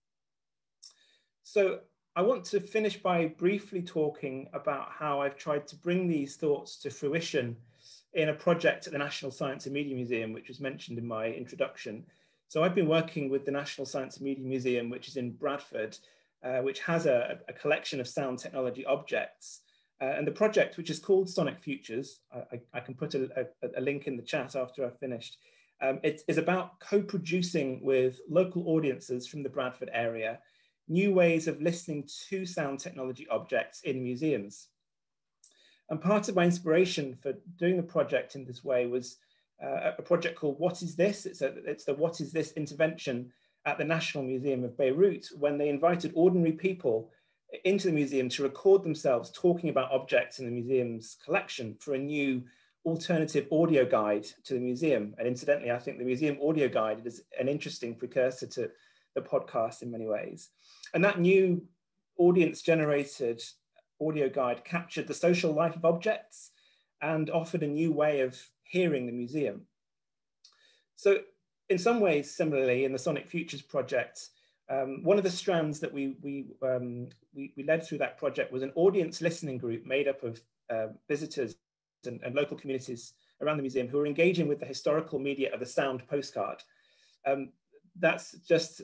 Speaker 12: So I want to finish by briefly talking about how I've tried to bring these thoughts to fruition in a project at the National Science and Media Museum, which was mentioned in my introduction. So I've been working with the National Science and Media Museum, which is in Bradford, which has a collection of sound technology objects. And the project, which is called Sonic Futures, I can put a link in the chat after I've finished. It is about co-producing with local audiences from the Bradford area, new ways of listening to sound technology objects in museums. And part of my inspiration for doing the project in this way was a project called What Is This? It's the What Is This intervention at the National Museum of Beirut, when they invited ordinary people into the museum to record themselves talking about objects in the museum's collection for a new alternative audio guide to the museum. And incidentally, I think the museum audio guide is an interesting precursor to the podcast in many ways. And that new audience-generated audio guide captured the social life of objects and offered a new way of hearing the museum. So in some ways, similarly, in the Sonic Futures project, one of the strands that we led through that project was an audience listening group made up of visitors and local communities around the museum who were engaging with the historical media of the sound postcard. That's just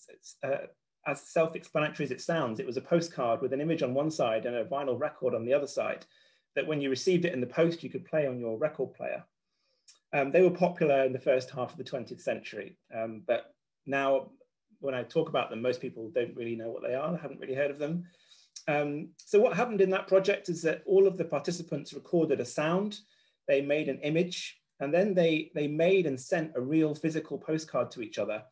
Speaker 12: as self-explanatory as it sounds. It was a postcard with an image on one side and a vinyl record on the other side, that when you received it in the post, you could play on your record player. They were popular in the first half of the 20th century, but now, when I talk about them, most people don't really know what they are. I haven't really heard of them. So what happened in that project is that all of the participants recorded a sound, they made an image, and then they made and sent a real physical postcard to each other,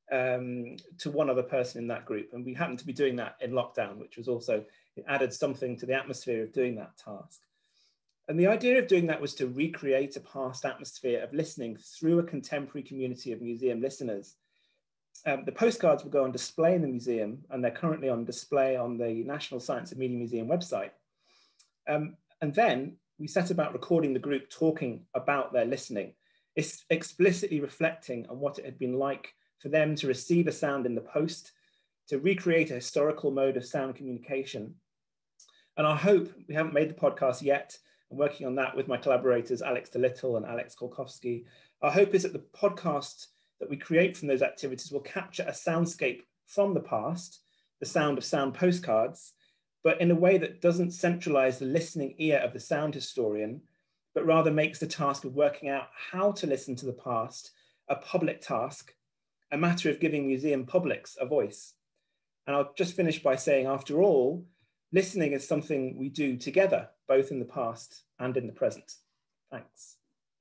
Speaker 12: to one other person in that group. And we happened to be doing that in lockdown, which was also, it added something to the atmosphere of doing that task. And the idea of doing that was to recreate a past atmosphere of listening through a contemporary community of museum listeners. The postcards will go on display in the museum, and they're currently on display on the National Science and Media Museum website. And then we set about recording the group talking about their listening, explicitly reflecting on what it had been like for them to receive a sound in the post, to recreate a historical mode of sound communication. And our hope, we haven't made the podcast yet, I'm working on that with my collaborators, Alex DeLittle and Alex Kolkowski. Our hope is that the podcast that we create from those activities will capture a soundscape from the past, the sound of sound postcards, but in a way that doesn't centralize the listening ear of the sound historian, but rather makes the task of working out how to listen to the past a public task, a matter of giving museum publics a voice. And I'll just finish by saying, after all, listening is something we do together, both in the past and in the present. Thanks.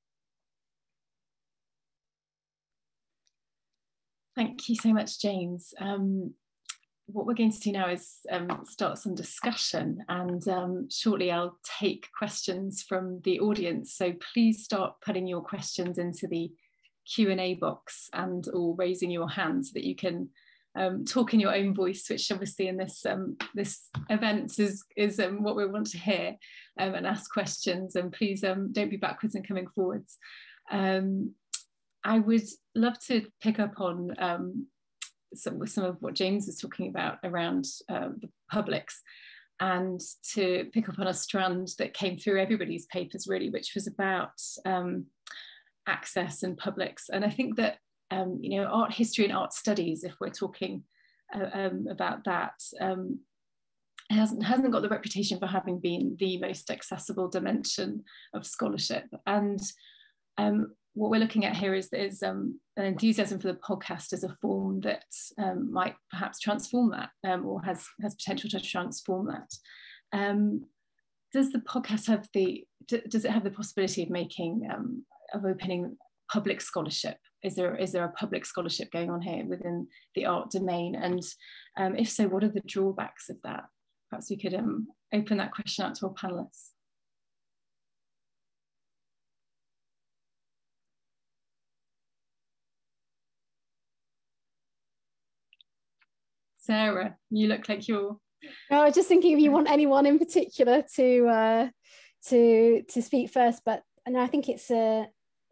Speaker 2: Thank you so much, James. What we're going to do now is start some discussion, and shortly I'll take questions from the audience. So please start putting your questions into the Q&A box and or raising your hand so that you can talk in your own voice, which obviously in this this event is what we want to hear, and ask questions. And please don't be backwards in coming forwards. I would love to pick up on some of what James was talking about around the publics, and to pick up on a strand that came through everybody's papers really, which was about access and publics. And I think that you know, art history and art studies, if we're talking about that, hasn't got the reputation for having been the most accessible dimension of scholarship. And what we're looking at here is an enthusiasm for the podcast as a form that might perhaps transform that, or has potential to transform that. Does the podcast have does it have the possibility of making, of opening public scholarship? Is there a public scholarship going on here within the art domain? And if so, what are the drawbacks of that? Perhaps we could open that question out to our panelists. Sarah, you look like you're...
Speaker 1: No, I was just thinking if you want anyone in particular to speak first, but no, I think it's a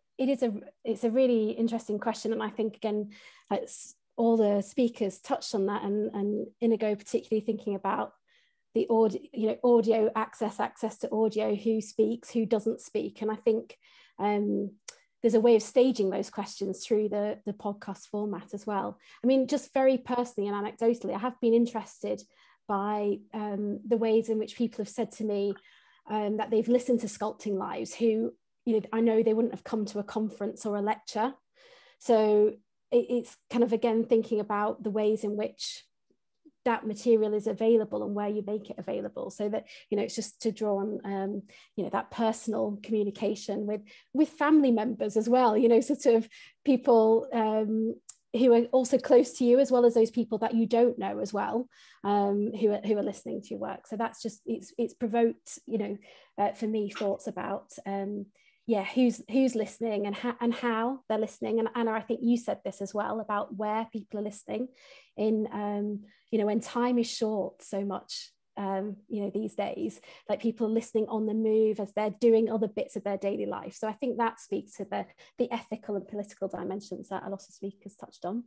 Speaker 1: really interesting question, and I think again, all the speakers touched on that, and Inigo particularly thinking about the audio, you know, audio access to audio, who speaks, who doesn't speak, and I think there's a way of staging those questions through the podcast format as well. I mean, just very personally and anecdotally, I have been interested by the ways in which people have said to me that they've listened to Sculpting Lives, who, you know, I know they wouldn't have come to a conference or a lecture. So it's kind of, again, thinking about the ways in which that material is available and where you make it available, so that, you know, it's just to draw on you know, that personal communication with family members as well, you know, sort of people who are also close to you, as well as those people that you don't know as well, who are listening to your work. So that's just, it's provoked, you know, for me, thoughts about yeah, who's listening and how they're listening. And Anna, I think you said this as well about where people are listening in, you know, when time is short so much, you know, these days, like people are listening on the move as they're doing other bits of their daily life. So I think that speaks to the ethical and political dimensions that a lot of speakers touched on.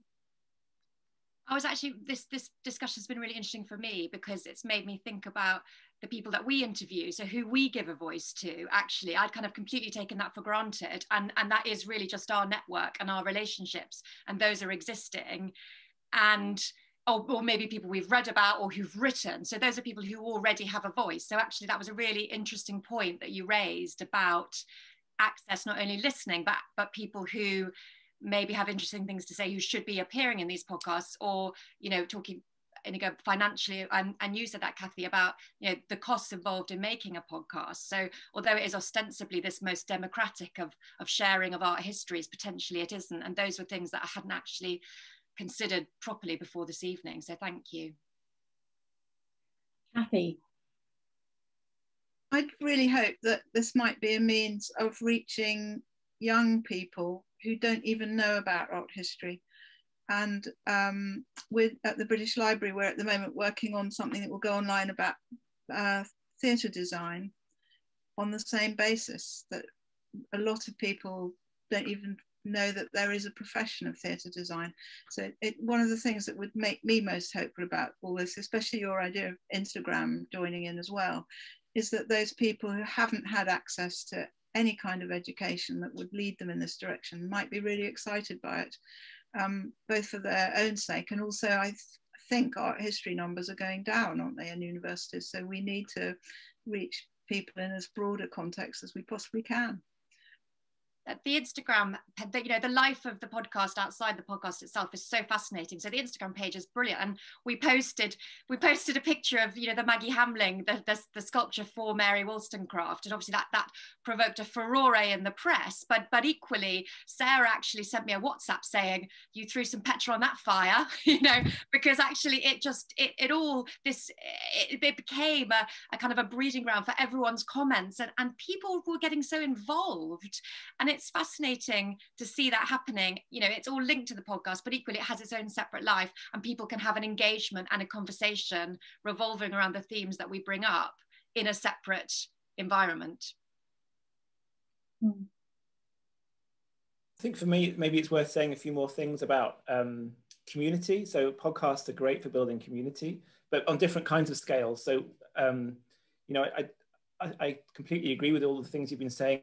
Speaker 10: I was actually, this discussion has been really interesting for me, because it's made me think about the people that we interview, so who we give a voice to. Actually, I'd kind of completely taken that for granted, and that is really just our network and our relationships, and those are existing, and or maybe people we've read about or who've written. So those are people who already have a voice. So actually that was a really interesting point that you raised about access, not only listening, but people who maybe have interesting things to say, who should be appearing in these podcasts, or, you know, talking financially, and you said that, Kathy, about, you know, the costs involved in making a podcast. So although it is ostensibly this most democratic of sharing of art histories, potentially it isn't. And those were things that I hadn't actually considered properly before this evening. So thank you.
Speaker 2: Kathy.
Speaker 9: I'd really hope that this might be a means of reaching young people who don't even know about art history. And at the British Library, we're at the moment working on something that will go online about theatre design, on the same basis that a lot of people don't even know that there is a profession of theatre design. So one of the things that would make me most hopeful about all this, especially your idea of Instagram joining in as well, is that those people who haven't had access to any kind of education that would lead them in this direction might be really excited by it, both for their own sake, and also I think art history numbers are going down, aren't they, in universities? So we need to reach people in as broad a context as we possibly can.
Speaker 10: The Instagram, you know, the life of the podcast outside the podcast itself is so fascinating. So the Instagram page is brilliant, and we posted a picture of, you know, the Maggie Hamling, the sculpture for Mary Wollstonecraft, and obviously that provoked a furore in the press. But equally, Sarah actually sent me a WhatsApp saying, "You threw some petrol on that fire," you know, because actually it became a kind of a breeding ground for everyone's comments, and people were getting so involved. And it's fascinating to see that happening. You know, it's all linked to the podcast, but equally it has its own separate life, and people can have an engagement and a conversation revolving around the themes that we bring up in a separate environment.
Speaker 12: I think for me, maybe it's worth saying a few more things about community. So podcasts are great for building community, but on different kinds of scales. So, you know, I completely agree with all the things you've been saying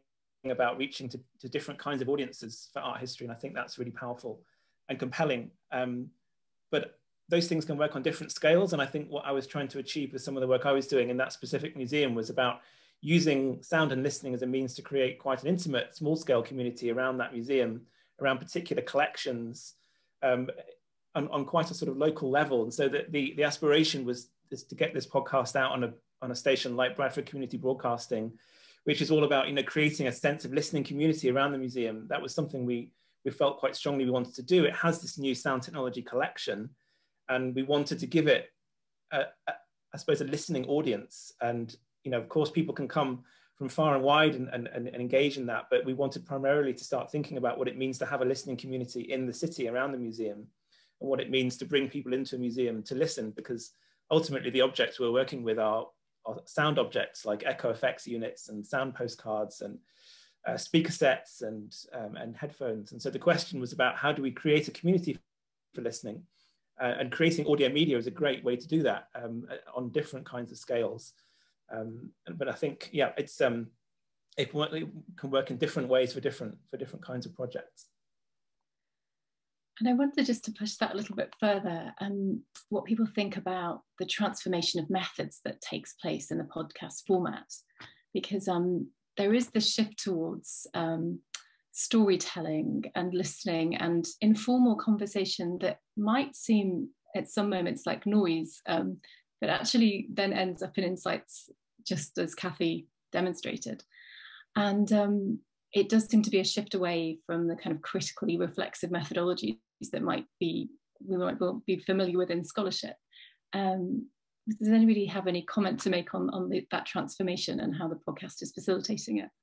Speaker 12: about reaching to different kinds of audiences for art history. And I think that's really powerful and compelling. But those things can work on different scales. And I think what I was trying to achieve with some of the work I was doing in that specific museum was about using sound and listening as a means to create quite an intimate, small scale community around that museum, around particular collections, on quite a sort of local level. And so that the aspiration was to get this podcast out on a station like Bradford Community Broadcasting, which is all about, you know, creating a sense of listening community around the museum. That was something we felt quite strongly we wanted to do. It has this new sound technology collection, and we wanted to give it, I suppose, a listening audience. And, you know, of course, people can come from far and wide and engage in that, but we wanted primarily to start thinking about what it means to have a listening community in the city around the museum, and what it means to bring people into a museum to listen, because ultimately the objects we're working with are sound objects like echo effects units and sound postcards and speaker sets and headphones. And so the question was about how do we create a community for listening, and creating audio media is a great way to do that on different kinds of scales. But I think, yeah, it can work in different ways for different kinds of projects.
Speaker 2: And I wanted just to push that a little bit further, what people think about the transformation of methods that takes place in the podcast format, because there is this shift towards storytelling and listening and informal conversation that might seem at some moments like noise, but actually then ends up in insights, just as Kathy demonstrated. And it does seem to be a shift away from the kind of critically reflexive methodologies that we might be familiar with in scholarship. Does anybody have any comment to make on that transformation and how the podcast is facilitating it?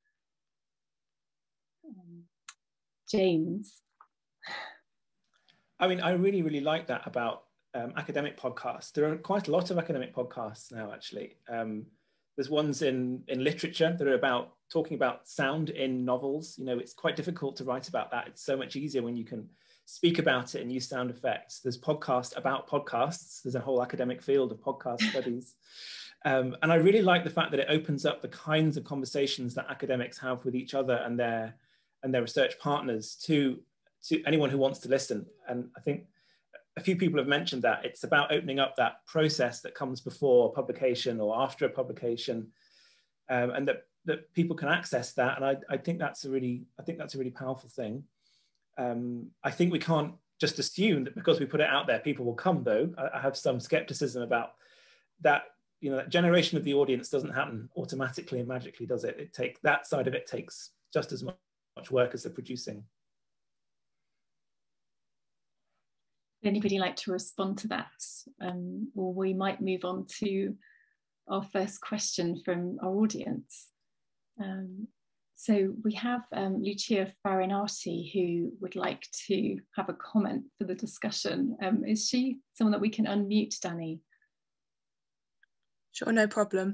Speaker 2: James.
Speaker 12: I mean, I really, really like that about academic podcasts. There are quite a lot of academic podcasts now, actually. There's ones in literature that are about talking about sound in novels. You know, it's quite difficult to write about that. It's so much easier when you can speak about it and use sound effects. There's podcasts about podcasts. There's a whole academic field of podcast studies. And I really like the fact that it opens up the kinds of conversations that academics have with each other and their research partners to anyone who wants to listen. And I think a few people have mentioned that it's about opening up that process that comes before publication or after a publication, and that people can access that. And I think that's a really powerful thing. I think we can't just assume that because we put it out there, people will come, though. I have some skepticism about that. You know, that generation of the audience doesn't happen automatically and magically, does it? That side of it takes just as much work as the producing.
Speaker 2: Anybody like to respond to that? Or we might move on to our first question from our audience. So we have Lucia Farinati, who would like to have a comment for the discussion. Is she someone that we can unmute, Danny?
Speaker 13: Sure, no problem.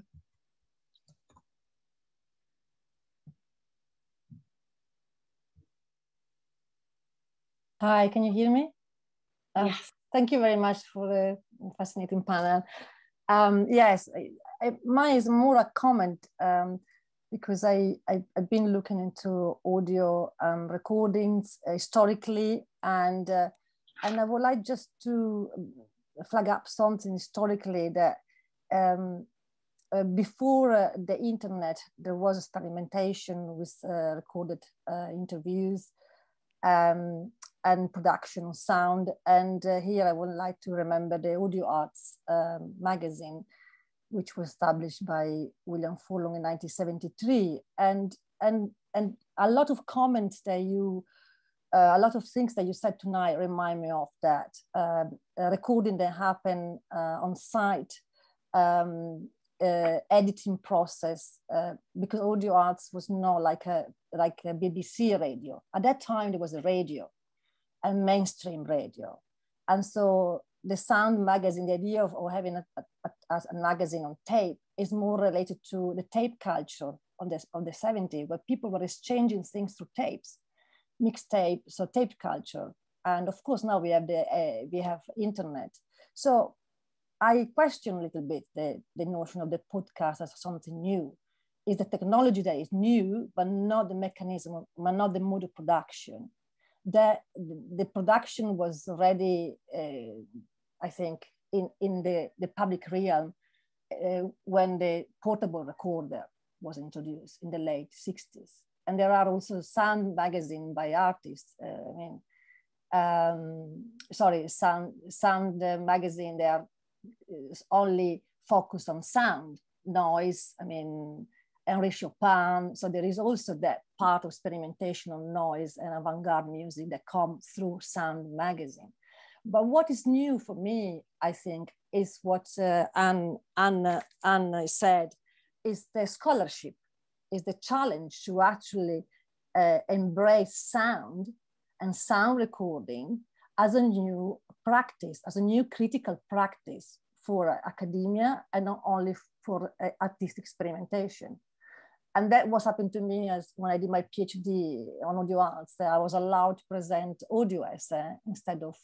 Speaker 14: Hi, can you hear me?
Speaker 2: Yes.
Speaker 14: Thank you very much for the fascinating panel. Yes, mine is more a comment because I've been looking into audio recordings historically, and I would like just to flag up something historically that before the internet, there was experimentation with recorded interviews and production of sound. And here I would like to remember the Audio Arts magazine, which was established by William Furlong in 1973. And a lot of comments that a lot of things that you said tonight remind me of that. Recording that happened on site, editing process, because Audio Arts was not like a BBC radio. At that time, there was a radio and mainstream radio. And so the sound magazine, the idea of having a magazine on tape is more related to the tape culture of the 70s, where people were exchanging things through tapes, mixtape, so tape culture. And of course, now we have internet. So I question a little bit the notion of the podcast as something new. is the technology that is new, but not the mechanism, but not the mode of production. The production was already, I think, in the public realm when the portable recorder was introduced in the late 60s. And there are also sound magazines by artists. Sound magazine, they are only focused on sound, noise, Henri Chopin. So there is also that part of experimentation on noise and avant-garde music that come through sound magazine. But what is new for me, I think, is what Anne said, is the scholarship, is the challenge to actually embrace sound and sound recording as a new practice, as a new critical practice for academia and not only for artistic experimentation. And that was happened to me as when I did my PhD on audio arts. I was allowed to present audio essay instead of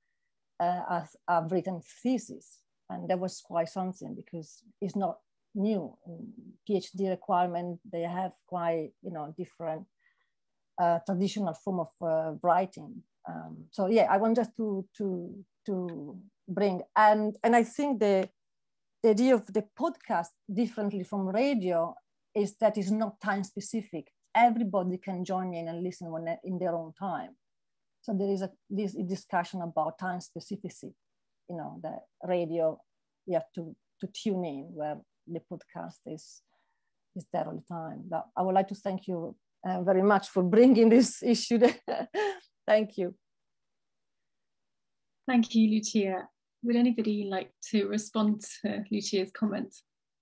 Speaker 14: a written thesis. And that was quite something, because it's not new. PhD requirement, they have quite, different traditional form of writing. So yeah, I want just to bring, and I think the idea of the podcast differently from radio is that it's not time specific. Everybody can join in and listen when in their own time. So there is this discussion about time specificity, the radio, you have to tune in, where the podcast is there all the time. But I would like to thank you very much for bringing this issue. Thank you.
Speaker 2: Thank you, Lucia. Would anybody like to respond to Lucia's comment?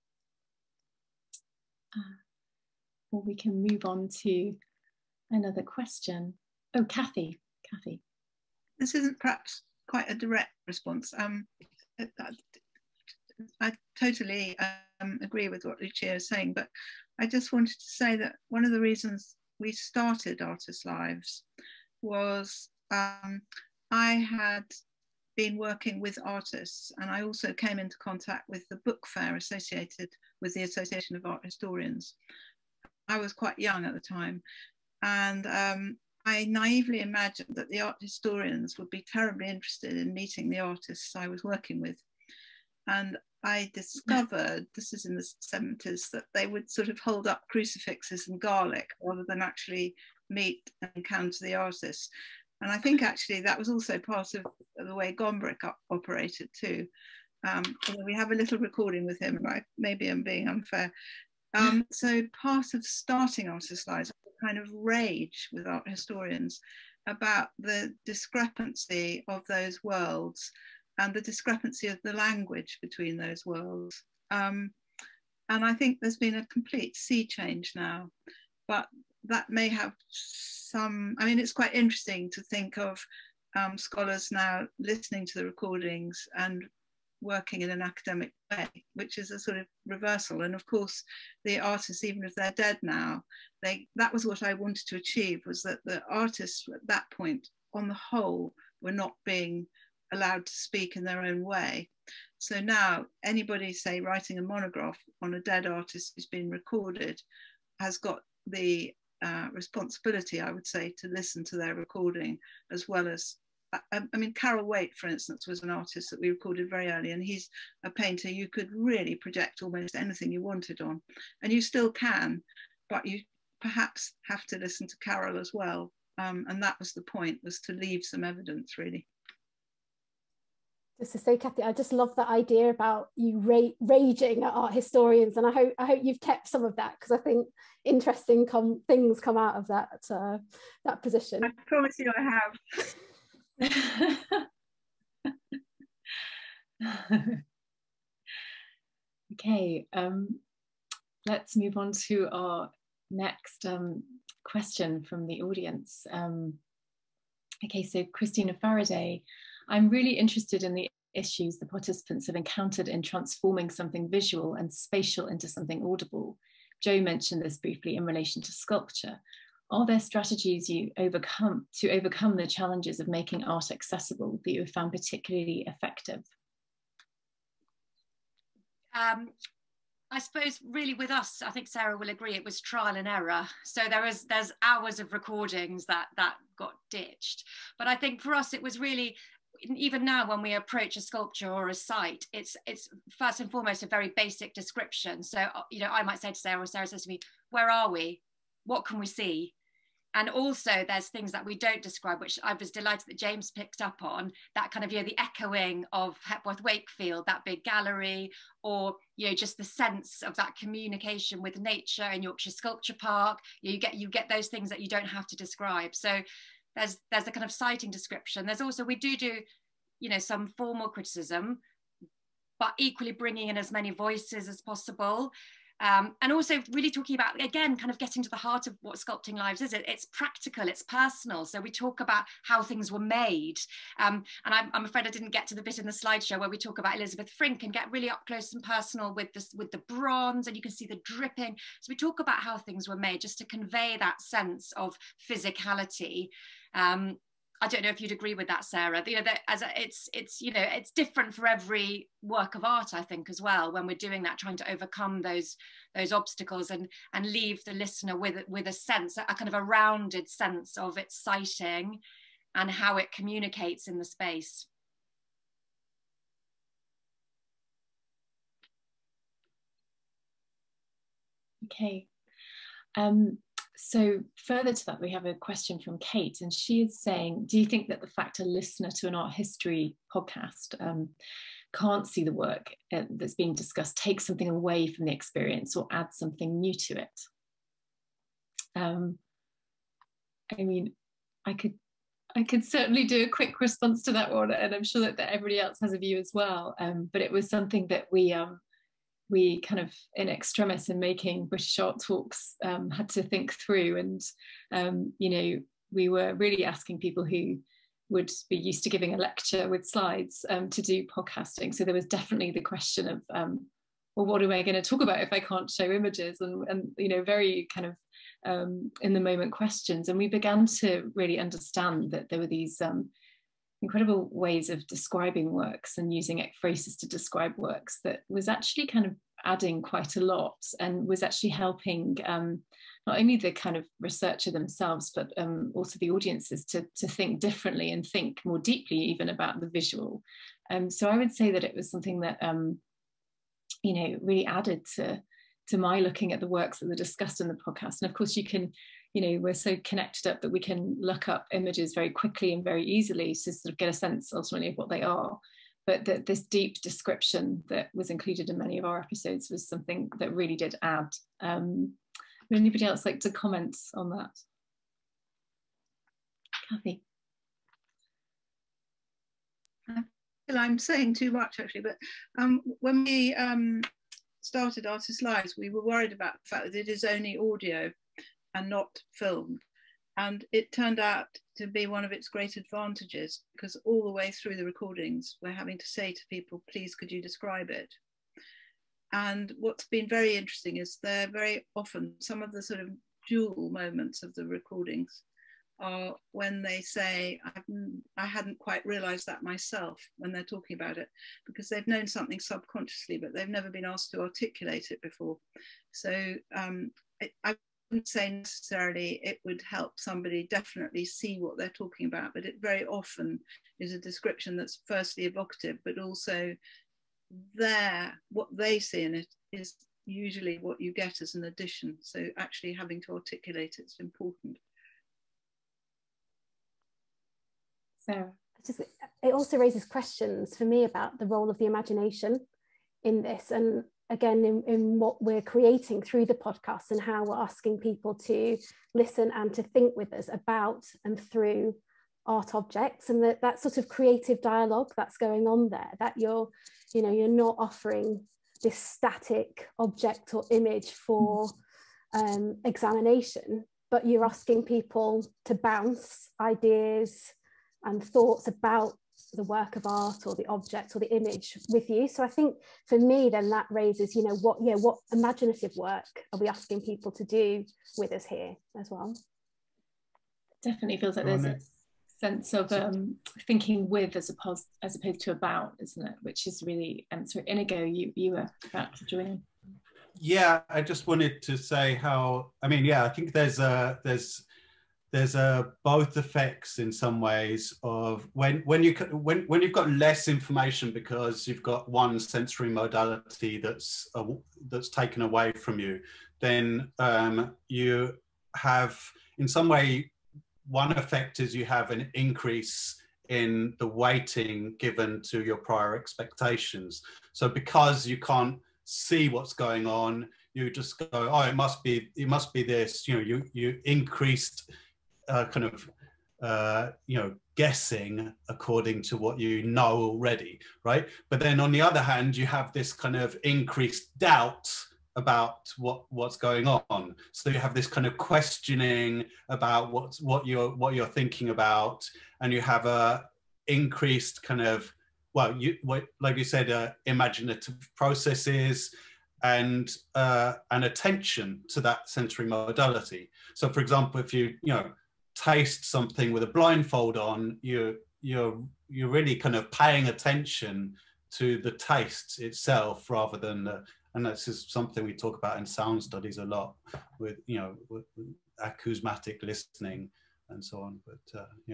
Speaker 2: Or we can move on to another question. Oh, Kathy.
Speaker 9: This isn't perhaps quite a direct response. I totally agree with what Lucia is saying, but I just wanted to say that one of the reasons we started Artists' Lives was I had been working with artists, and I also came into contact with the book fair associated with the Association of Art Historians. I was quite young at the time, and I naively imagined that the art historians would be terribly interested in meeting the artists I was working with. And I discovered, this is in the 70s, that they would sort of hold up crucifixes and garlic rather than actually meet and encounter the artists. And I think actually that was also part of the way Gombrich operated too. We have a little recording with him, right? Maybe I'm being unfair. So part of starting Artists' Lives, a kind of rage with art historians about the discrepancy of those worlds and the discrepancy of the language between those worlds. And I think there's been a complete sea change now, but that may have some, it's quite interesting to think of scholars now listening to the recordings and working in an academic way, which is a sort of reversal. And of course, the artists, even if they're dead now, that was what I wanted to achieve, was that the artists at that point, on the whole, were not being allowed to speak in their own way. So now anybody, say, writing a monograph on a dead artist who's been recorded has got the responsibility, I would say, to listen to their recording, as well as, Carol Waite, for instance, was an artist that we recorded very early, and he's a painter you could really project almost anything you wanted on, and you still can, but you perhaps have to listen to Carol as well. And that was the point, was to leave some evidence, really.
Speaker 1: Just to say, Kathy, I just love that idea about you raging at art historians, and I hope you've kept some of that, because I think interesting things come out of that position.
Speaker 9: I promise you I have.
Speaker 2: Okay, let's move on to our next question from the audience. Okay, so Christina Faraday, I'm really interested in the issues the participants have encountered in transforming something visual and spatial into something audible. Joe mentioned this briefly in relation to sculpture. Are there strategies to overcome the challenges of making art accessible that you have found particularly effective?
Speaker 10: I suppose really with us, I think Sarah will agree, it was trial and error. So there's hours of recordings that got ditched. But I think for us, it was really, even now when we approach a sculpture or a site, it's first and foremost a very basic description. So, you know, I might say to Sarah, or Sarah says to me, where are we? What can we see? And also there's things that we don't describe, which I was delighted that James picked up on, that kind of, you know, the echoing of Hepworth Wakefield, that big gallery, or, you know, just the sense of that communication with nature in Yorkshire Sculpture Park. You get those things that you don't have to describe. So there's a kind of sighting description. There's also, we do, you know, some formal criticism, but equally bringing in as many voices as possible. And also really talking about, again, kind of getting to the heart of what Sculpting Lives is. It's practical, it's personal. So we talk about how things were made. And I'm afraid I didn't get to the bit in the slideshow where we talk about Elizabeth Frink and get really up close and personal with the bronze, and you can see the dripping. So we talk about how things were made, just to convey that sense of physicality. I don't know if you'd agree with that, Sarah. You know, that it's you know, it's different for every work of art, I think, as well, when we're doing that, trying to overcome those obstacles and leave the listener with a sense, a kind of a rounded sense of its sighting and how it communicates in the space.
Speaker 2: Okay. So further to that, we have a question from Kate, and she is saying, do you think that the fact a listener to an art history podcast can't see the work that's being discussed takes something away from the experience or adds something new to it? I mean, I could certainly do a quick response to that one, and I'm sure that everybody else has a view as well. But it was something that we kind of in extremis in making British Art Talks had to think through, and you know, we were really asking people who would be used to giving a lecture with slides to do podcasting. So there was definitely the question of, well, what am I going to talk about if I can't show images, and you know, very kind of in the moment questions. And we began to really understand that there were these incredible ways of describing works and using ekphrasis to describe works that was actually kind of adding quite a lot, and was actually helping not only the kind of researcher themselves, but also the audiences to think differently and think more deeply even about the visual. So I would say that it was something that you know, really added to my looking at the works that were discussed in the podcast. And of course you can, you know, we're so connected up that we can look up images very quickly and very easily to sort of get a sense ultimately of what they are. But that this deep description that was included in many of our episodes was something that really did add. Would anybody else like to comment on that? Kathy?
Speaker 9: I feel I'm saying too much actually, but when we started Artists' Lives, we were worried about the fact that it is only audio and not filmed. And it turned out to be one of its great advantages, because all the way through the recordings, we're having to say to people, please, could you describe it? And what's been very interesting is they're very often, some of the sort of jewel moments of the recordings are when they say, I hadn't quite realized that myself, when they're talking about it, because they've known something subconsciously, but they've never been asked to articulate it before. So I wouldn't say necessarily it would help somebody definitely see what they're talking about, but it very often is a description that's firstly evocative, but also what they see in it is usually what you get as an addition. So actually having to articulate it's important.
Speaker 2: Sarah?
Speaker 1: It also raises questions for me about the role of the imagination in this, and again in what we're creating through the podcast, and how we're asking people to listen and to think with us about and through art objects, and that sort of creative dialogue that's going on there, that you're not offering this static object or image for examination, but you're asking people to bounce ideas and thoughts about the work of art or the object or the image with you. So I think for me then that raises, what imaginative work are we asking people to do with us here as well?
Speaker 2: Definitely feels like there's a sense of thinking with as opposed to about, isn't it? Which is really, sorry, Inigo, you were about to join in.
Speaker 11: Yeah, I just wanted to say how, I mean, yeah, I think there's both effects in some ways of when you've got less information because you've got one sensory modality that's taken away from you, then you have, in some way, one effect is you have an increase in the weighting given to your prior expectations. So because you can't see what's going on, you just go, oh, it must be this, you know, you increased kind of guessing according to what you know already, right? But then on the other hand, you have this kind of increased doubt about what's going on. So you have this kind of questioning about what you're thinking about, and you have a increased kind of, well, like you said, imaginative processes and attention to that sensory modality. So for example, if you taste something with a blindfold on, you're really kind of paying attention to the taste itself rather than and that's just something we talk about in sound studies a lot with with acousmatic listening and so on. But yeah.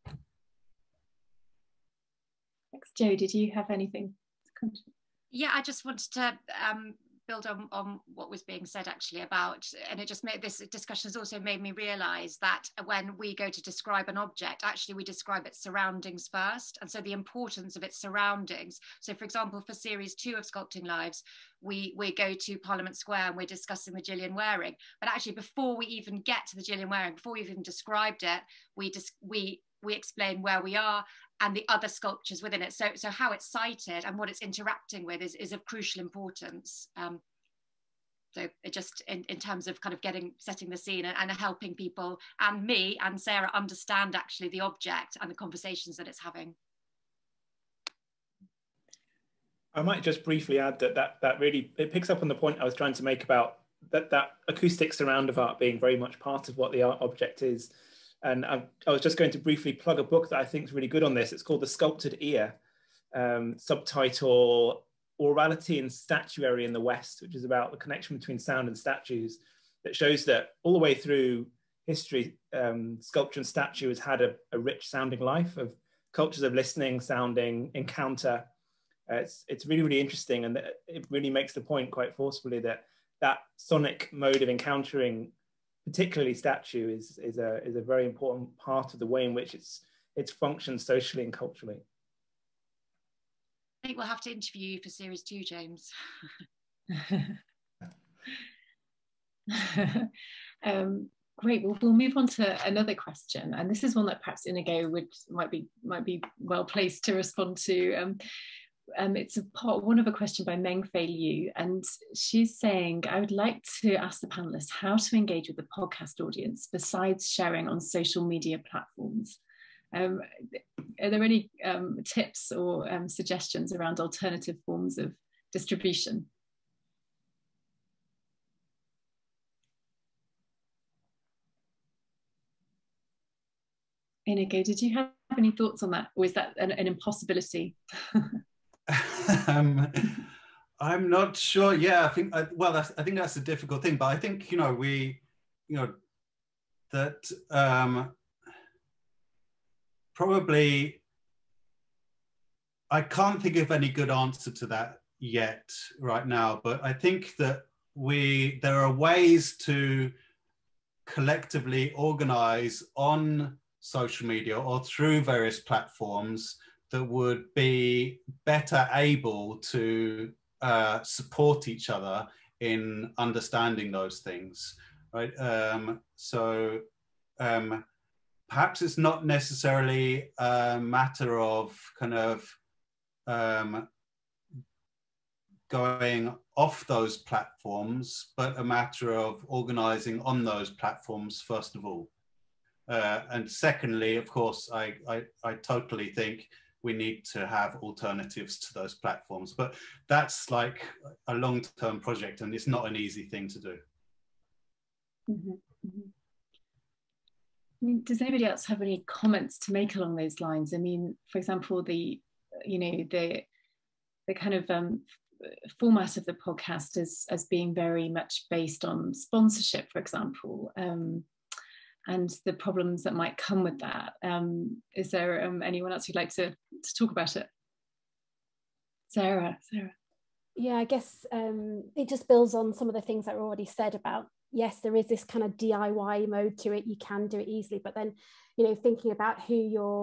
Speaker 2: Thanks, Jo. Did you have anything to contribute?
Speaker 10: Yeah, I just wanted to build on what was being said actually about, and it just made this discussion has also made me realize that when we go to describe an object, actually we describe its surroundings first, and so the importance of its surroundings. So for example, for series 2 of Sculpting Lives, we go to Parliament Square and we're discussing the Gillian Waring, but actually before we even get to the Gillian Waring, before we even described it, we explain where we are and the other sculptures within it. So how it's sited and what it's interacting with is of crucial importance. So it just in terms of kind of setting the scene and helping people and me and Sarah understand actually the object and the conversations that it's having.
Speaker 12: I might just briefly add that really, it picks up on the point I was trying to make about that acoustic surround of art being very much part of what the art object is. And I was just going to briefly plug a book that I think is really good on this. It's called The Sculpted Ear, subtitle Aurality and Statuary in the West, which is about the connection between sound and statues, that shows that all the way through history, sculpture and statue has had a rich sounding life of cultures of listening, sounding, encounter. It's really, really interesting, and it really makes the point quite forcefully that sonic mode of encountering particularly statue is a very important part of the way in which it's functioned socially and culturally.
Speaker 10: I think we'll have to interview you for series 2, James.
Speaker 2: Great. Well, we'll move on to another question, and this is one that perhaps Inigo might be well placed to respond to. It's one of a question by Meng Fei Liu, and she's saying, I would like to ask the panelists how to engage with the podcast audience besides sharing on social media platforms. Are there any tips or suggestions around alternative forms of distribution? Inigo, did you have any thoughts on that, or is that an impossibility?
Speaker 11: I'm not sure. Yeah, I think I think that's a difficult thing, but I think that probably I can't think of any good answer to that yet right now, but I think that there are ways to collectively organize on social media or through various platforms that would be better able to support each other in understanding those things, right? So perhaps it's not necessarily a matter of kind of going off those platforms, but a matter of organizing on those platforms first of all. And secondly, of course, I totally think we need to have alternatives to those platforms, but that's like a long-term project and it's not an easy thing to do.
Speaker 2: Mm-hmm. Mm-hmm. I mean, does anybody else have any comments to make along those lines? I mean, for example, the kind of format of the podcast as being very much based on sponsorship, for example, and the problems that might come with that. Is there anyone else who'd like to talk about it? Sarah.
Speaker 1: Yeah, I guess it just builds on some of the things that were already said about, yes, there is this kind of DIY mode to it. You can do it easily, but then, you know, thinking about who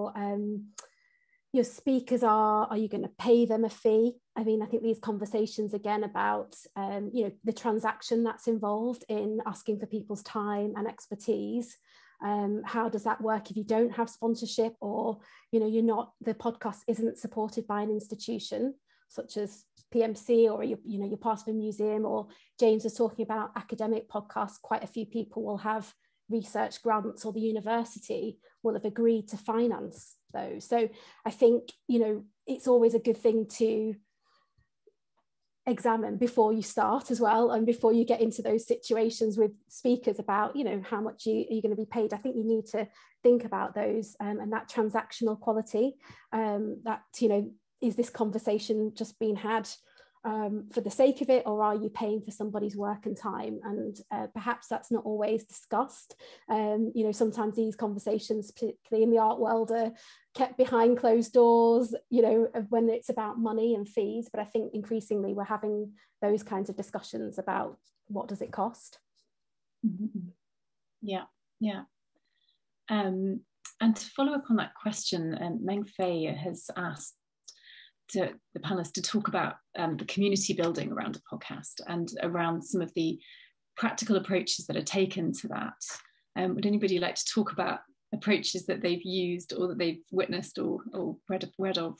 Speaker 1: your speakers are you going to pay them a fee? I mean, I think these conversations again about, you know, the transaction that's involved in asking for people's time and expertise. How does that work if you don't have sponsorship, or, you know, the podcast isn't supported by an institution such as PMC, or you're part of a museum, or James was talking about academic podcasts. Quite a few people will have research grants, or the university will have agreed to finance those. So I think, you know, it's always a good thing to examine before you start as well, and before you get into those situations with speakers about, you know, how much are you going to be paid. I think you need to think about those and that transactional quality, that, you know, is this conversation just being had for the sake of it, or are you paying for somebody's work and time? And perhaps that's not always discussed. You know, sometimes these conversations, particularly in the art world, are kept behind closed doors, you know, when it's about money and fees. But I think increasingly we're having those kinds of discussions about what does it cost.
Speaker 2: Mm-hmm. Yeah. And to follow up on that question, Meng Fei has asked to the panelists to talk about the community building around a podcast and around some of the practical approaches that are taken to that. Would anybody like to talk about approaches that they've used or that they've witnessed or read of?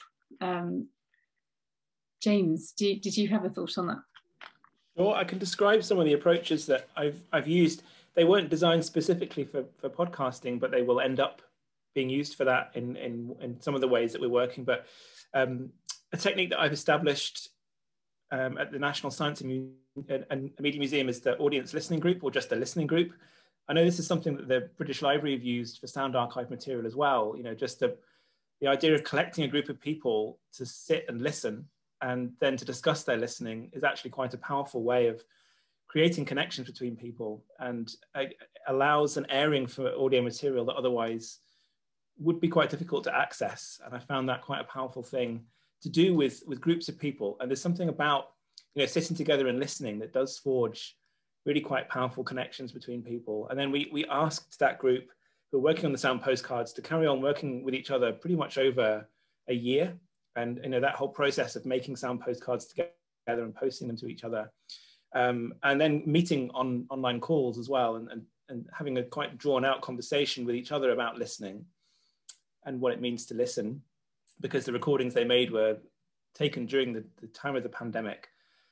Speaker 2: James, did you have a thought on that?
Speaker 12: Sure, I can describe some of the approaches that I've used. They weren't designed specifically for podcasting, but they will end up being used for that in some of the ways that we're working. But a technique that I've established at the National Science and Media Museum is the audience listening group, or just the listening group. I know this is something that the British Library have used for sound archive material as well. You know, just the idea of collecting a group of people to sit and listen and then to discuss their listening is actually quite a powerful way of creating connections between people, and allows an airing for audio material that otherwise would be quite difficult to access. And I found that quite a powerful thing to do with groups of people. And there's something about, you know, sitting together and listening that does forge really quite powerful connections between people. And then we asked that group who were working on the sound postcards to carry on working with each other pretty much over a year. And, you know, that whole process of making sound postcards together and posting them to each other. And then meeting on online calls as well, and having a quite drawn out conversation with each other about listening and what it means to listen, because the recordings they made were taken during the time of the pandemic.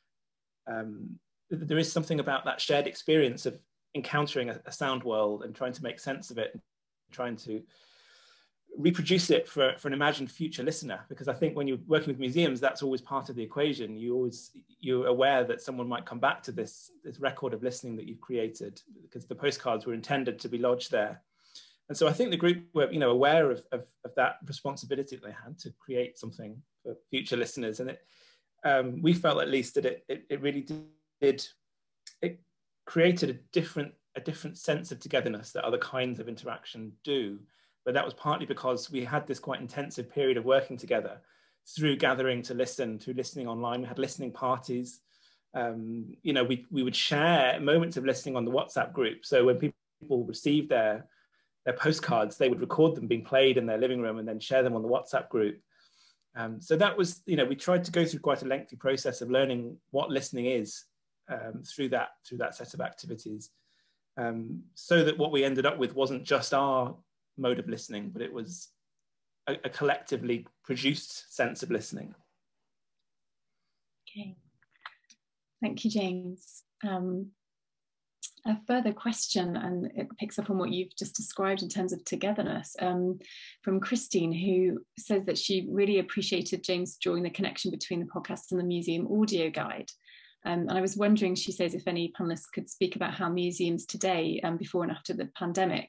Speaker 12: There is something about that shared experience of encountering a sound world and trying to make sense of it, and trying to reproduce it for an imagined future listener. Because I think when you're working with museums, that's always part of the equation. You're aware that someone might come back to this record of listening that you've created, because the postcards were intended to be lodged there. And so I think the group were, you know, aware of that responsibility that they had to create something for future listeners. And we felt at least that it really did, it created a different sense of togetherness that other kinds of interaction do. But that was partly because we had this quite intensive period of working together through gathering to listen, through listening online. We had listening parties. You know, we would share moments of listening on the WhatsApp group. So when people received their postcards, they would record them being played in their living room and then share them on the WhatsApp group. So that was, you know, we tried to go through quite a lengthy process of learning what listening is through that set of activities, so that what we ended up with wasn't just our mode of listening, but it was a collectively produced sense of listening.
Speaker 2: Okay, thank you, James. A further question, and it picks up on what you've just described in terms of togetherness, from Christine, who says that she really appreciated James drawing the connection between the podcast and the museum audio guide. And I was wondering, she says, if any panelists could speak about how museums today, before and after the pandemic,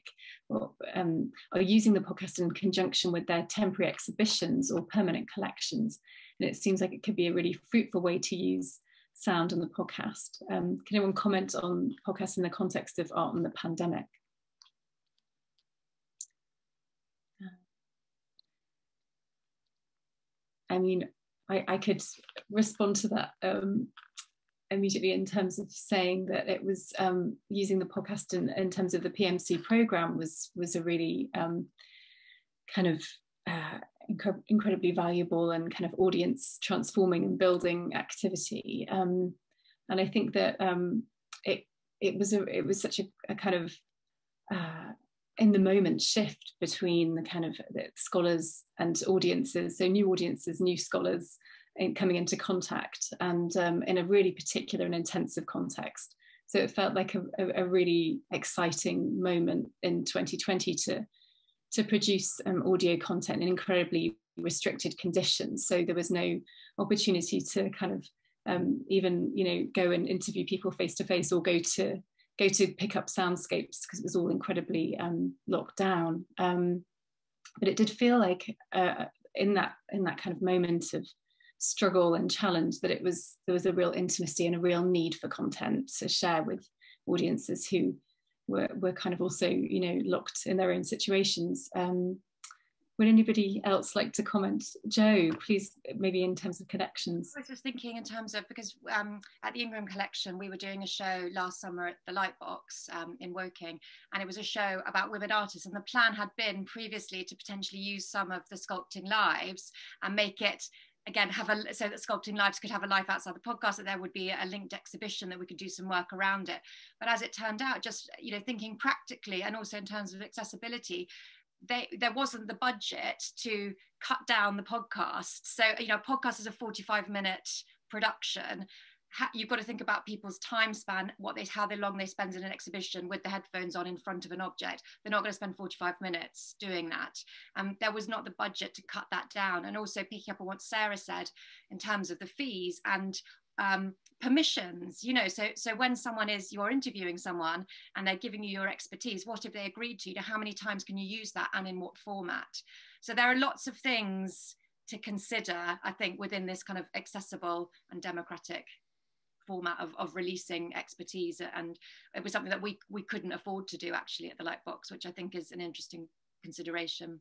Speaker 2: are using the podcast in conjunction with their temporary exhibitions or permanent collections. and it seems like it could be a really fruitful way to use sound on the podcast. Can anyone comment on podcasts in the context of art and the pandemic? I mean, I could respond to that immediately in terms of saying that it was using the podcast in terms of the PMC program was a really kind of incredibly valuable and kind of audience transforming and building activity. And I think that it was such a kind of in the moment shift between the kind of the scholars and audiences, so new audiences, new scholars coming into contact, and in a really particular and intensive context. So it felt like a really exciting moment in 2020 to produce audio content in incredibly restricted conditions. So there was no opportunity to kind of even, you know, go and interview people face to face, or go to pick up soundscapes, because it was all incredibly locked down. But it did feel like in that kind of moment of struggle and challenge, that there was a real intimacy and a real need for content to share with audiences who were kind of also, you know, locked in their own situations. Would anybody else like to comment? Jo, please, maybe in terms of connections.
Speaker 10: I was just thinking in terms of, because at the Ingram Collection, we were doing a show last summer at the Lightbox in Woking, and it was a show about women artists. And the plan had been previously to potentially use some of the Sculpting Lives and make it, again, so that Sculpting Lives could have a life outside the podcast, that there would be a linked exhibition, that we could do some work around it. But as it turned out, just, you know, thinking practically and also in terms of accessibility, there wasn't the budget to cut down the podcast. So, you know, a podcast is a 45-minute production. You've got to think about people's time span, how long they spend in an exhibition with the headphones on in front of an object. They're not going to spend 45 minutes doing that. There was not the budget to cut that down. And also picking up on what Sarah said in terms of the fees and permissions, you know, so when you're interviewing someone and they're giving you your expertise, what have they agreed to? You know, how many times can you use that and in what format? So there are lots of things to consider, I think, within this kind of accessible and democratic format of releasing expertise. And it was something that we couldn't afford to do actually at the Lightbox, which I think is an interesting consideration.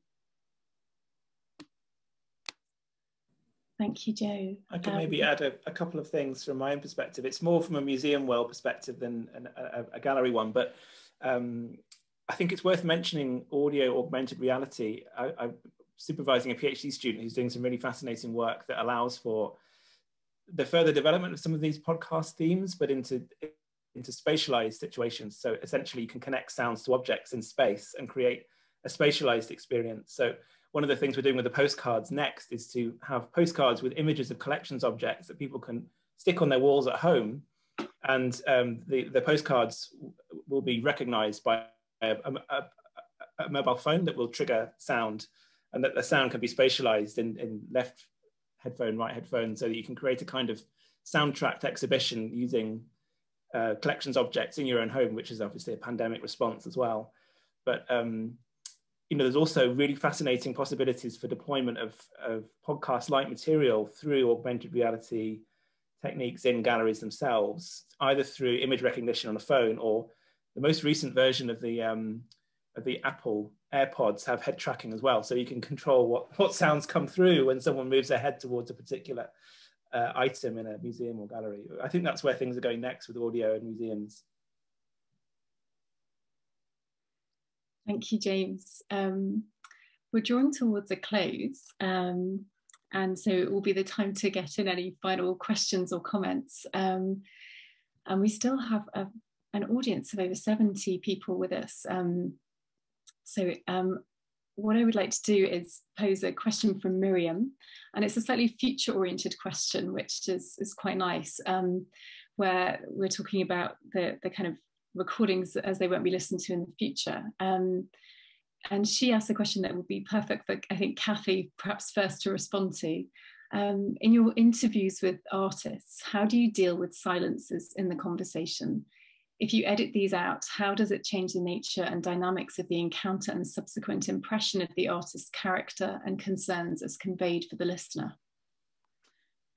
Speaker 2: Thank you, Jo.
Speaker 12: I could maybe add a couple of things from my own perspective. It's more from a museum world perspective than a gallery one, but I think it's worth mentioning audio augmented reality. I'm supervising a PhD student who's doing some really fascinating work that allows for the further development of some of these podcast themes, but into spatialized situations. So essentially you can connect sounds to objects in space and create a spatialized experience. So one of the things we're doing with the postcards next is to have postcards with images of collections objects that people can stick on their walls at home. And the postcards will be recognized by a mobile phone that will trigger sound, and that the sound can be spatialized in left headphone, right headphone, so that you can create a kind of soundtracked exhibition using collections objects in your own home, which is obviously a pandemic response as well. But you know, there's also really fascinating possibilities for deployment of podcast-like material through augmented reality techniques in galleries themselves, either through image recognition on a phone, or the most recent version of the Apple AirPods have head tracking as well. So you can control what sounds come through when someone moves their head towards a particular item in a museum or gallery. I think that's where things are going next with audio and museums.
Speaker 2: Thank you, James. We're drawing towards a close, and so it will be the time to get in any final questions or comments. And we still have an audience of over 70 people with us. So what I would like to do is pose a question from Miriam, and it's a slightly future-oriented question, which is quite nice, where we're talking about the kind of recordings as they won't be listened to in the future. And she asked a question that would be perfect for, I think, Kathy perhaps first to respond to. In your interviews with artists, how do you deal with silences in the conversation? If you edit these out, how does it change the nature and dynamics of the encounter and subsequent impression of the artist's character and concerns as conveyed for the listener?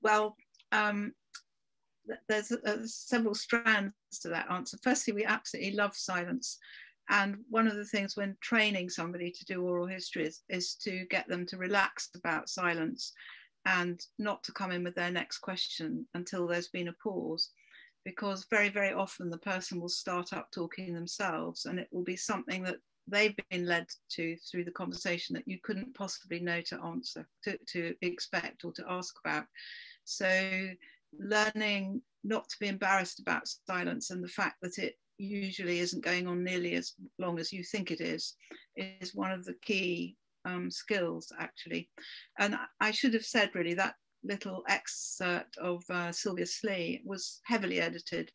Speaker 9: Well, there's several strands to that answer. Firstly, we absolutely love silence. And one of the things when training somebody to do oral history is to get them to relax about silence and not to come in with their next question until there's been a pause, because very, very often the person will start up talking themselves, and it will be something that they've been led to through the conversation that you couldn't possibly know to answer, to expect or to ask about. So learning not to be embarrassed about silence and the fact that it usually isn't going on nearly as long as you think it is one of the key skills, actually. And I should have said, really, that little excerpt of Sylvia Slee was heavily edited.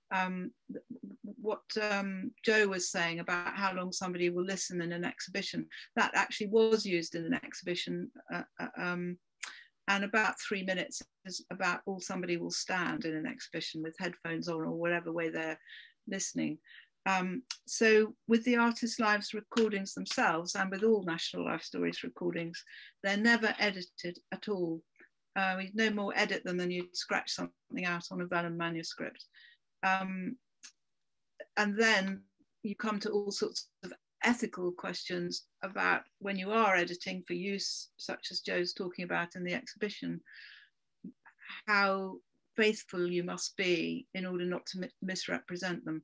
Speaker 9: What Joe was saying about how long somebody will listen in an exhibition, that actually was used in an exhibition, and about 3 minutes is about all somebody will stand in an exhibition with headphones on or whatever way they're listening. So with the Artists' Lives recordings themselves, and with all National Life Stories recordings, they're never edited at all. No more edit them than you'd scratch something out on a vellum manuscript. And then you come to all sorts of ethical questions about when you are editing for use, such as Joe's talking about in the exhibition, how faithful you must be in order not to misrepresent them.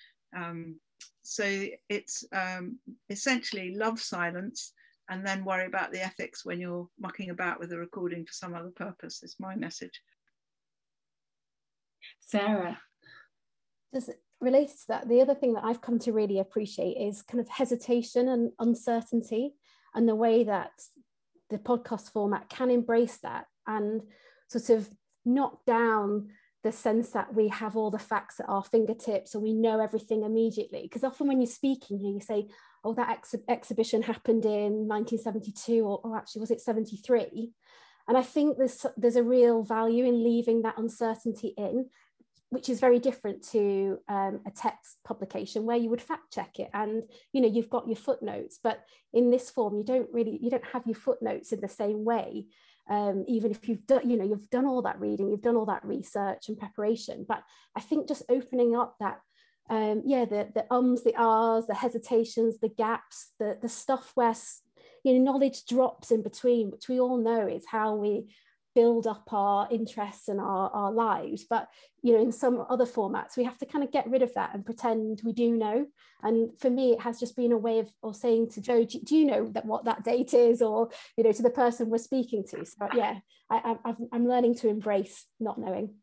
Speaker 9: So it's essentially love silence and then worry about the ethics when you're mucking about with the recording for some other purpose, is my message.
Speaker 2: Sarah?
Speaker 1: Just related to that, the other thing that I've come to really appreciate is kind of hesitation and uncertainty, and the way that the podcast format can embrace that and sort of knock down the sense that we have all the facts at our fingertips or we know everything immediately. Because often when you're speaking, you say, oh, that exhibition happened in 1972, or actually was it 73? And I think there's a real value in leaving that uncertainty in, which is very different to a text publication where you would fact check it and you've got your footnotes, but in this form you don't have your footnotes in the same way, even if you've done all that reading, you've done all that research and preparation. But I think just opening up that the ums, the ahs, the hesitations, the gaps, the stuff where knowledge drops in between, which we all know is how we build up our interests and our lives. But in some other formats we have to kind of get rid of that and pretend we do know. And for me it has just been a way of saying to Joe, do you know what that date is, or to the person we're speaking to. So yeah, I'm learning to embrace not knowing.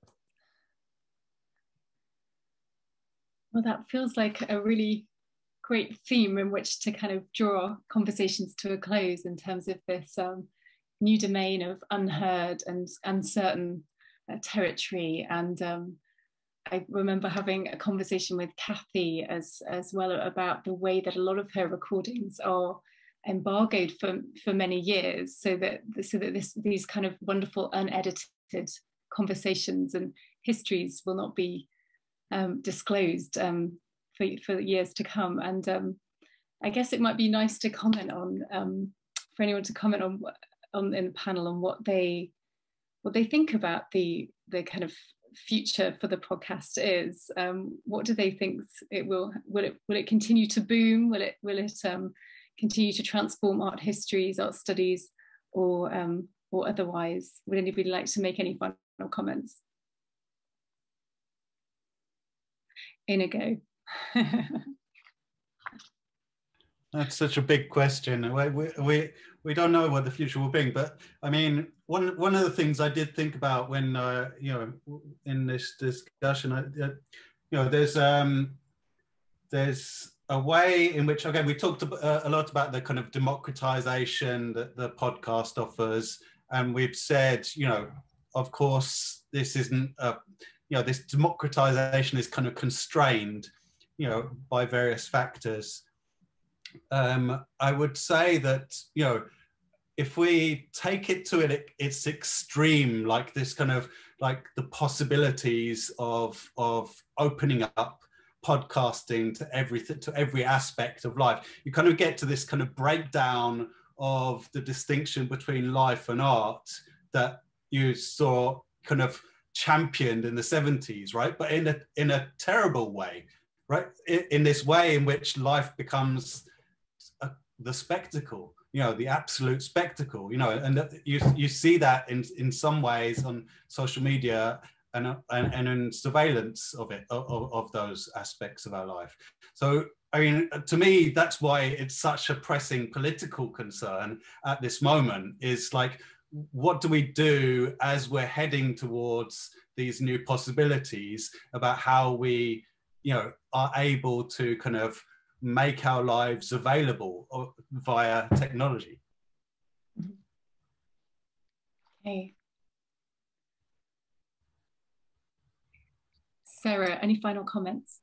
Speaker 2: Well, that feels like a really great theme in which to kind of draw conversations to a close in terms of this new domain of unheard and uncertain territory. And I remember having a conversation with Kathy as well about the way that a lot of her recordings are embargoed for many years, so that these kind of wonderful unedited conversations and histories will not be disclosed for years to come. And I guess it might be nice to comment on, for anyone to comment on in the panel on what they think about the kind of future for the podcast is. What do they think it will it continue to boom? Will it continue to transform art histories, art studies, or otherwise? Would anybody like to make any final comments? Inigo.
Speaker 11: That's such a big question. We don't know what the future will bring, but I mean, one of the things I did think about when in this discussion, there's a way in which, again, we talked a lot about the kind of democratization that the podcast offers, and we've said, of course, this isn't this democratization is kind of constrained, by various factors. I would say that, if we take it to its extreme, like this kind of like the possibilities of opening up podcasting to everything, to every aspect of life, you kind of get to this kind of breakdown of the distinction between life and art that, you saw kind of championed in the 70s, right? But in a terrible way, right? In this way in which life becomes the spectacle, you know, the absolute spectacle, you know, and you see that in some ways on social media and in surveillance of it, of those aspects of our life. So, I mean, to me, that's why it's such a pressing political concern at this moment, is like, what do we do as we're heading towards these new possibilities about how we, you know, are able to kind of make our lives available via technology?
Speaker 2: Okay. Sarah, any final comments?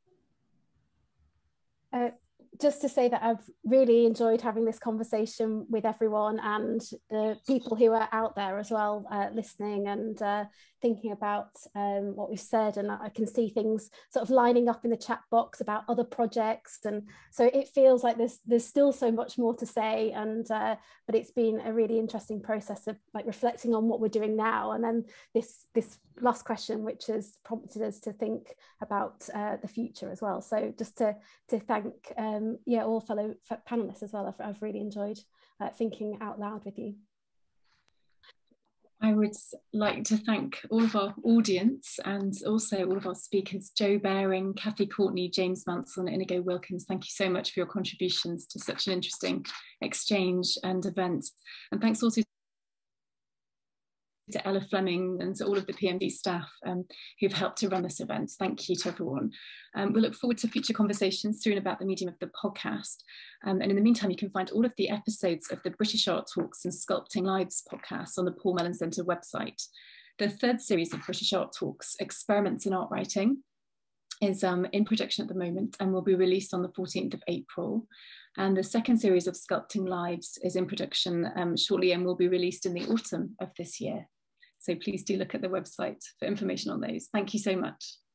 Speaker 1: Just to say that I've really enjoyed having this conversation with everyone, and the people who are out there as well, listening and thinking about what we've said. And I can see things sort of lining up in the chat box about other projects, and so it feels like there's still so much more to say. And but it's been a really interesting process of like reflecting on what we're doing now, and then this last question, which has prompted us to think about the future as well. So just to thank yeah, all fellow panelists as well. I've really enjoyed thinking out loud with you.
Speaker 2: I would like to thank all of our audience and also all of our speakers, Jo Baring, Kathy Courtney, James Mansell and Inigo Wilkins. Thank you so much for your contributions to such an interesting exchange and event. And thanks also to Ella Fleming and to all of the PMD staff who've helped to run this event. Thank you to everyone. We look forward to future conversations through and about the medium of the podcast. And in the meantime, you can find all of the episodes of the British Art Talks and Sculpting Lives podcast on the Paul Mellon Centre website. The third series of British Art Talks, Experiments in Art Writing, is in production at the moment and will be released on the 14th of April. And the second series of Sculpting Lives is in production shortly and will be released in the autumn of this year. So please do look at the website for information on those. Thank you so much.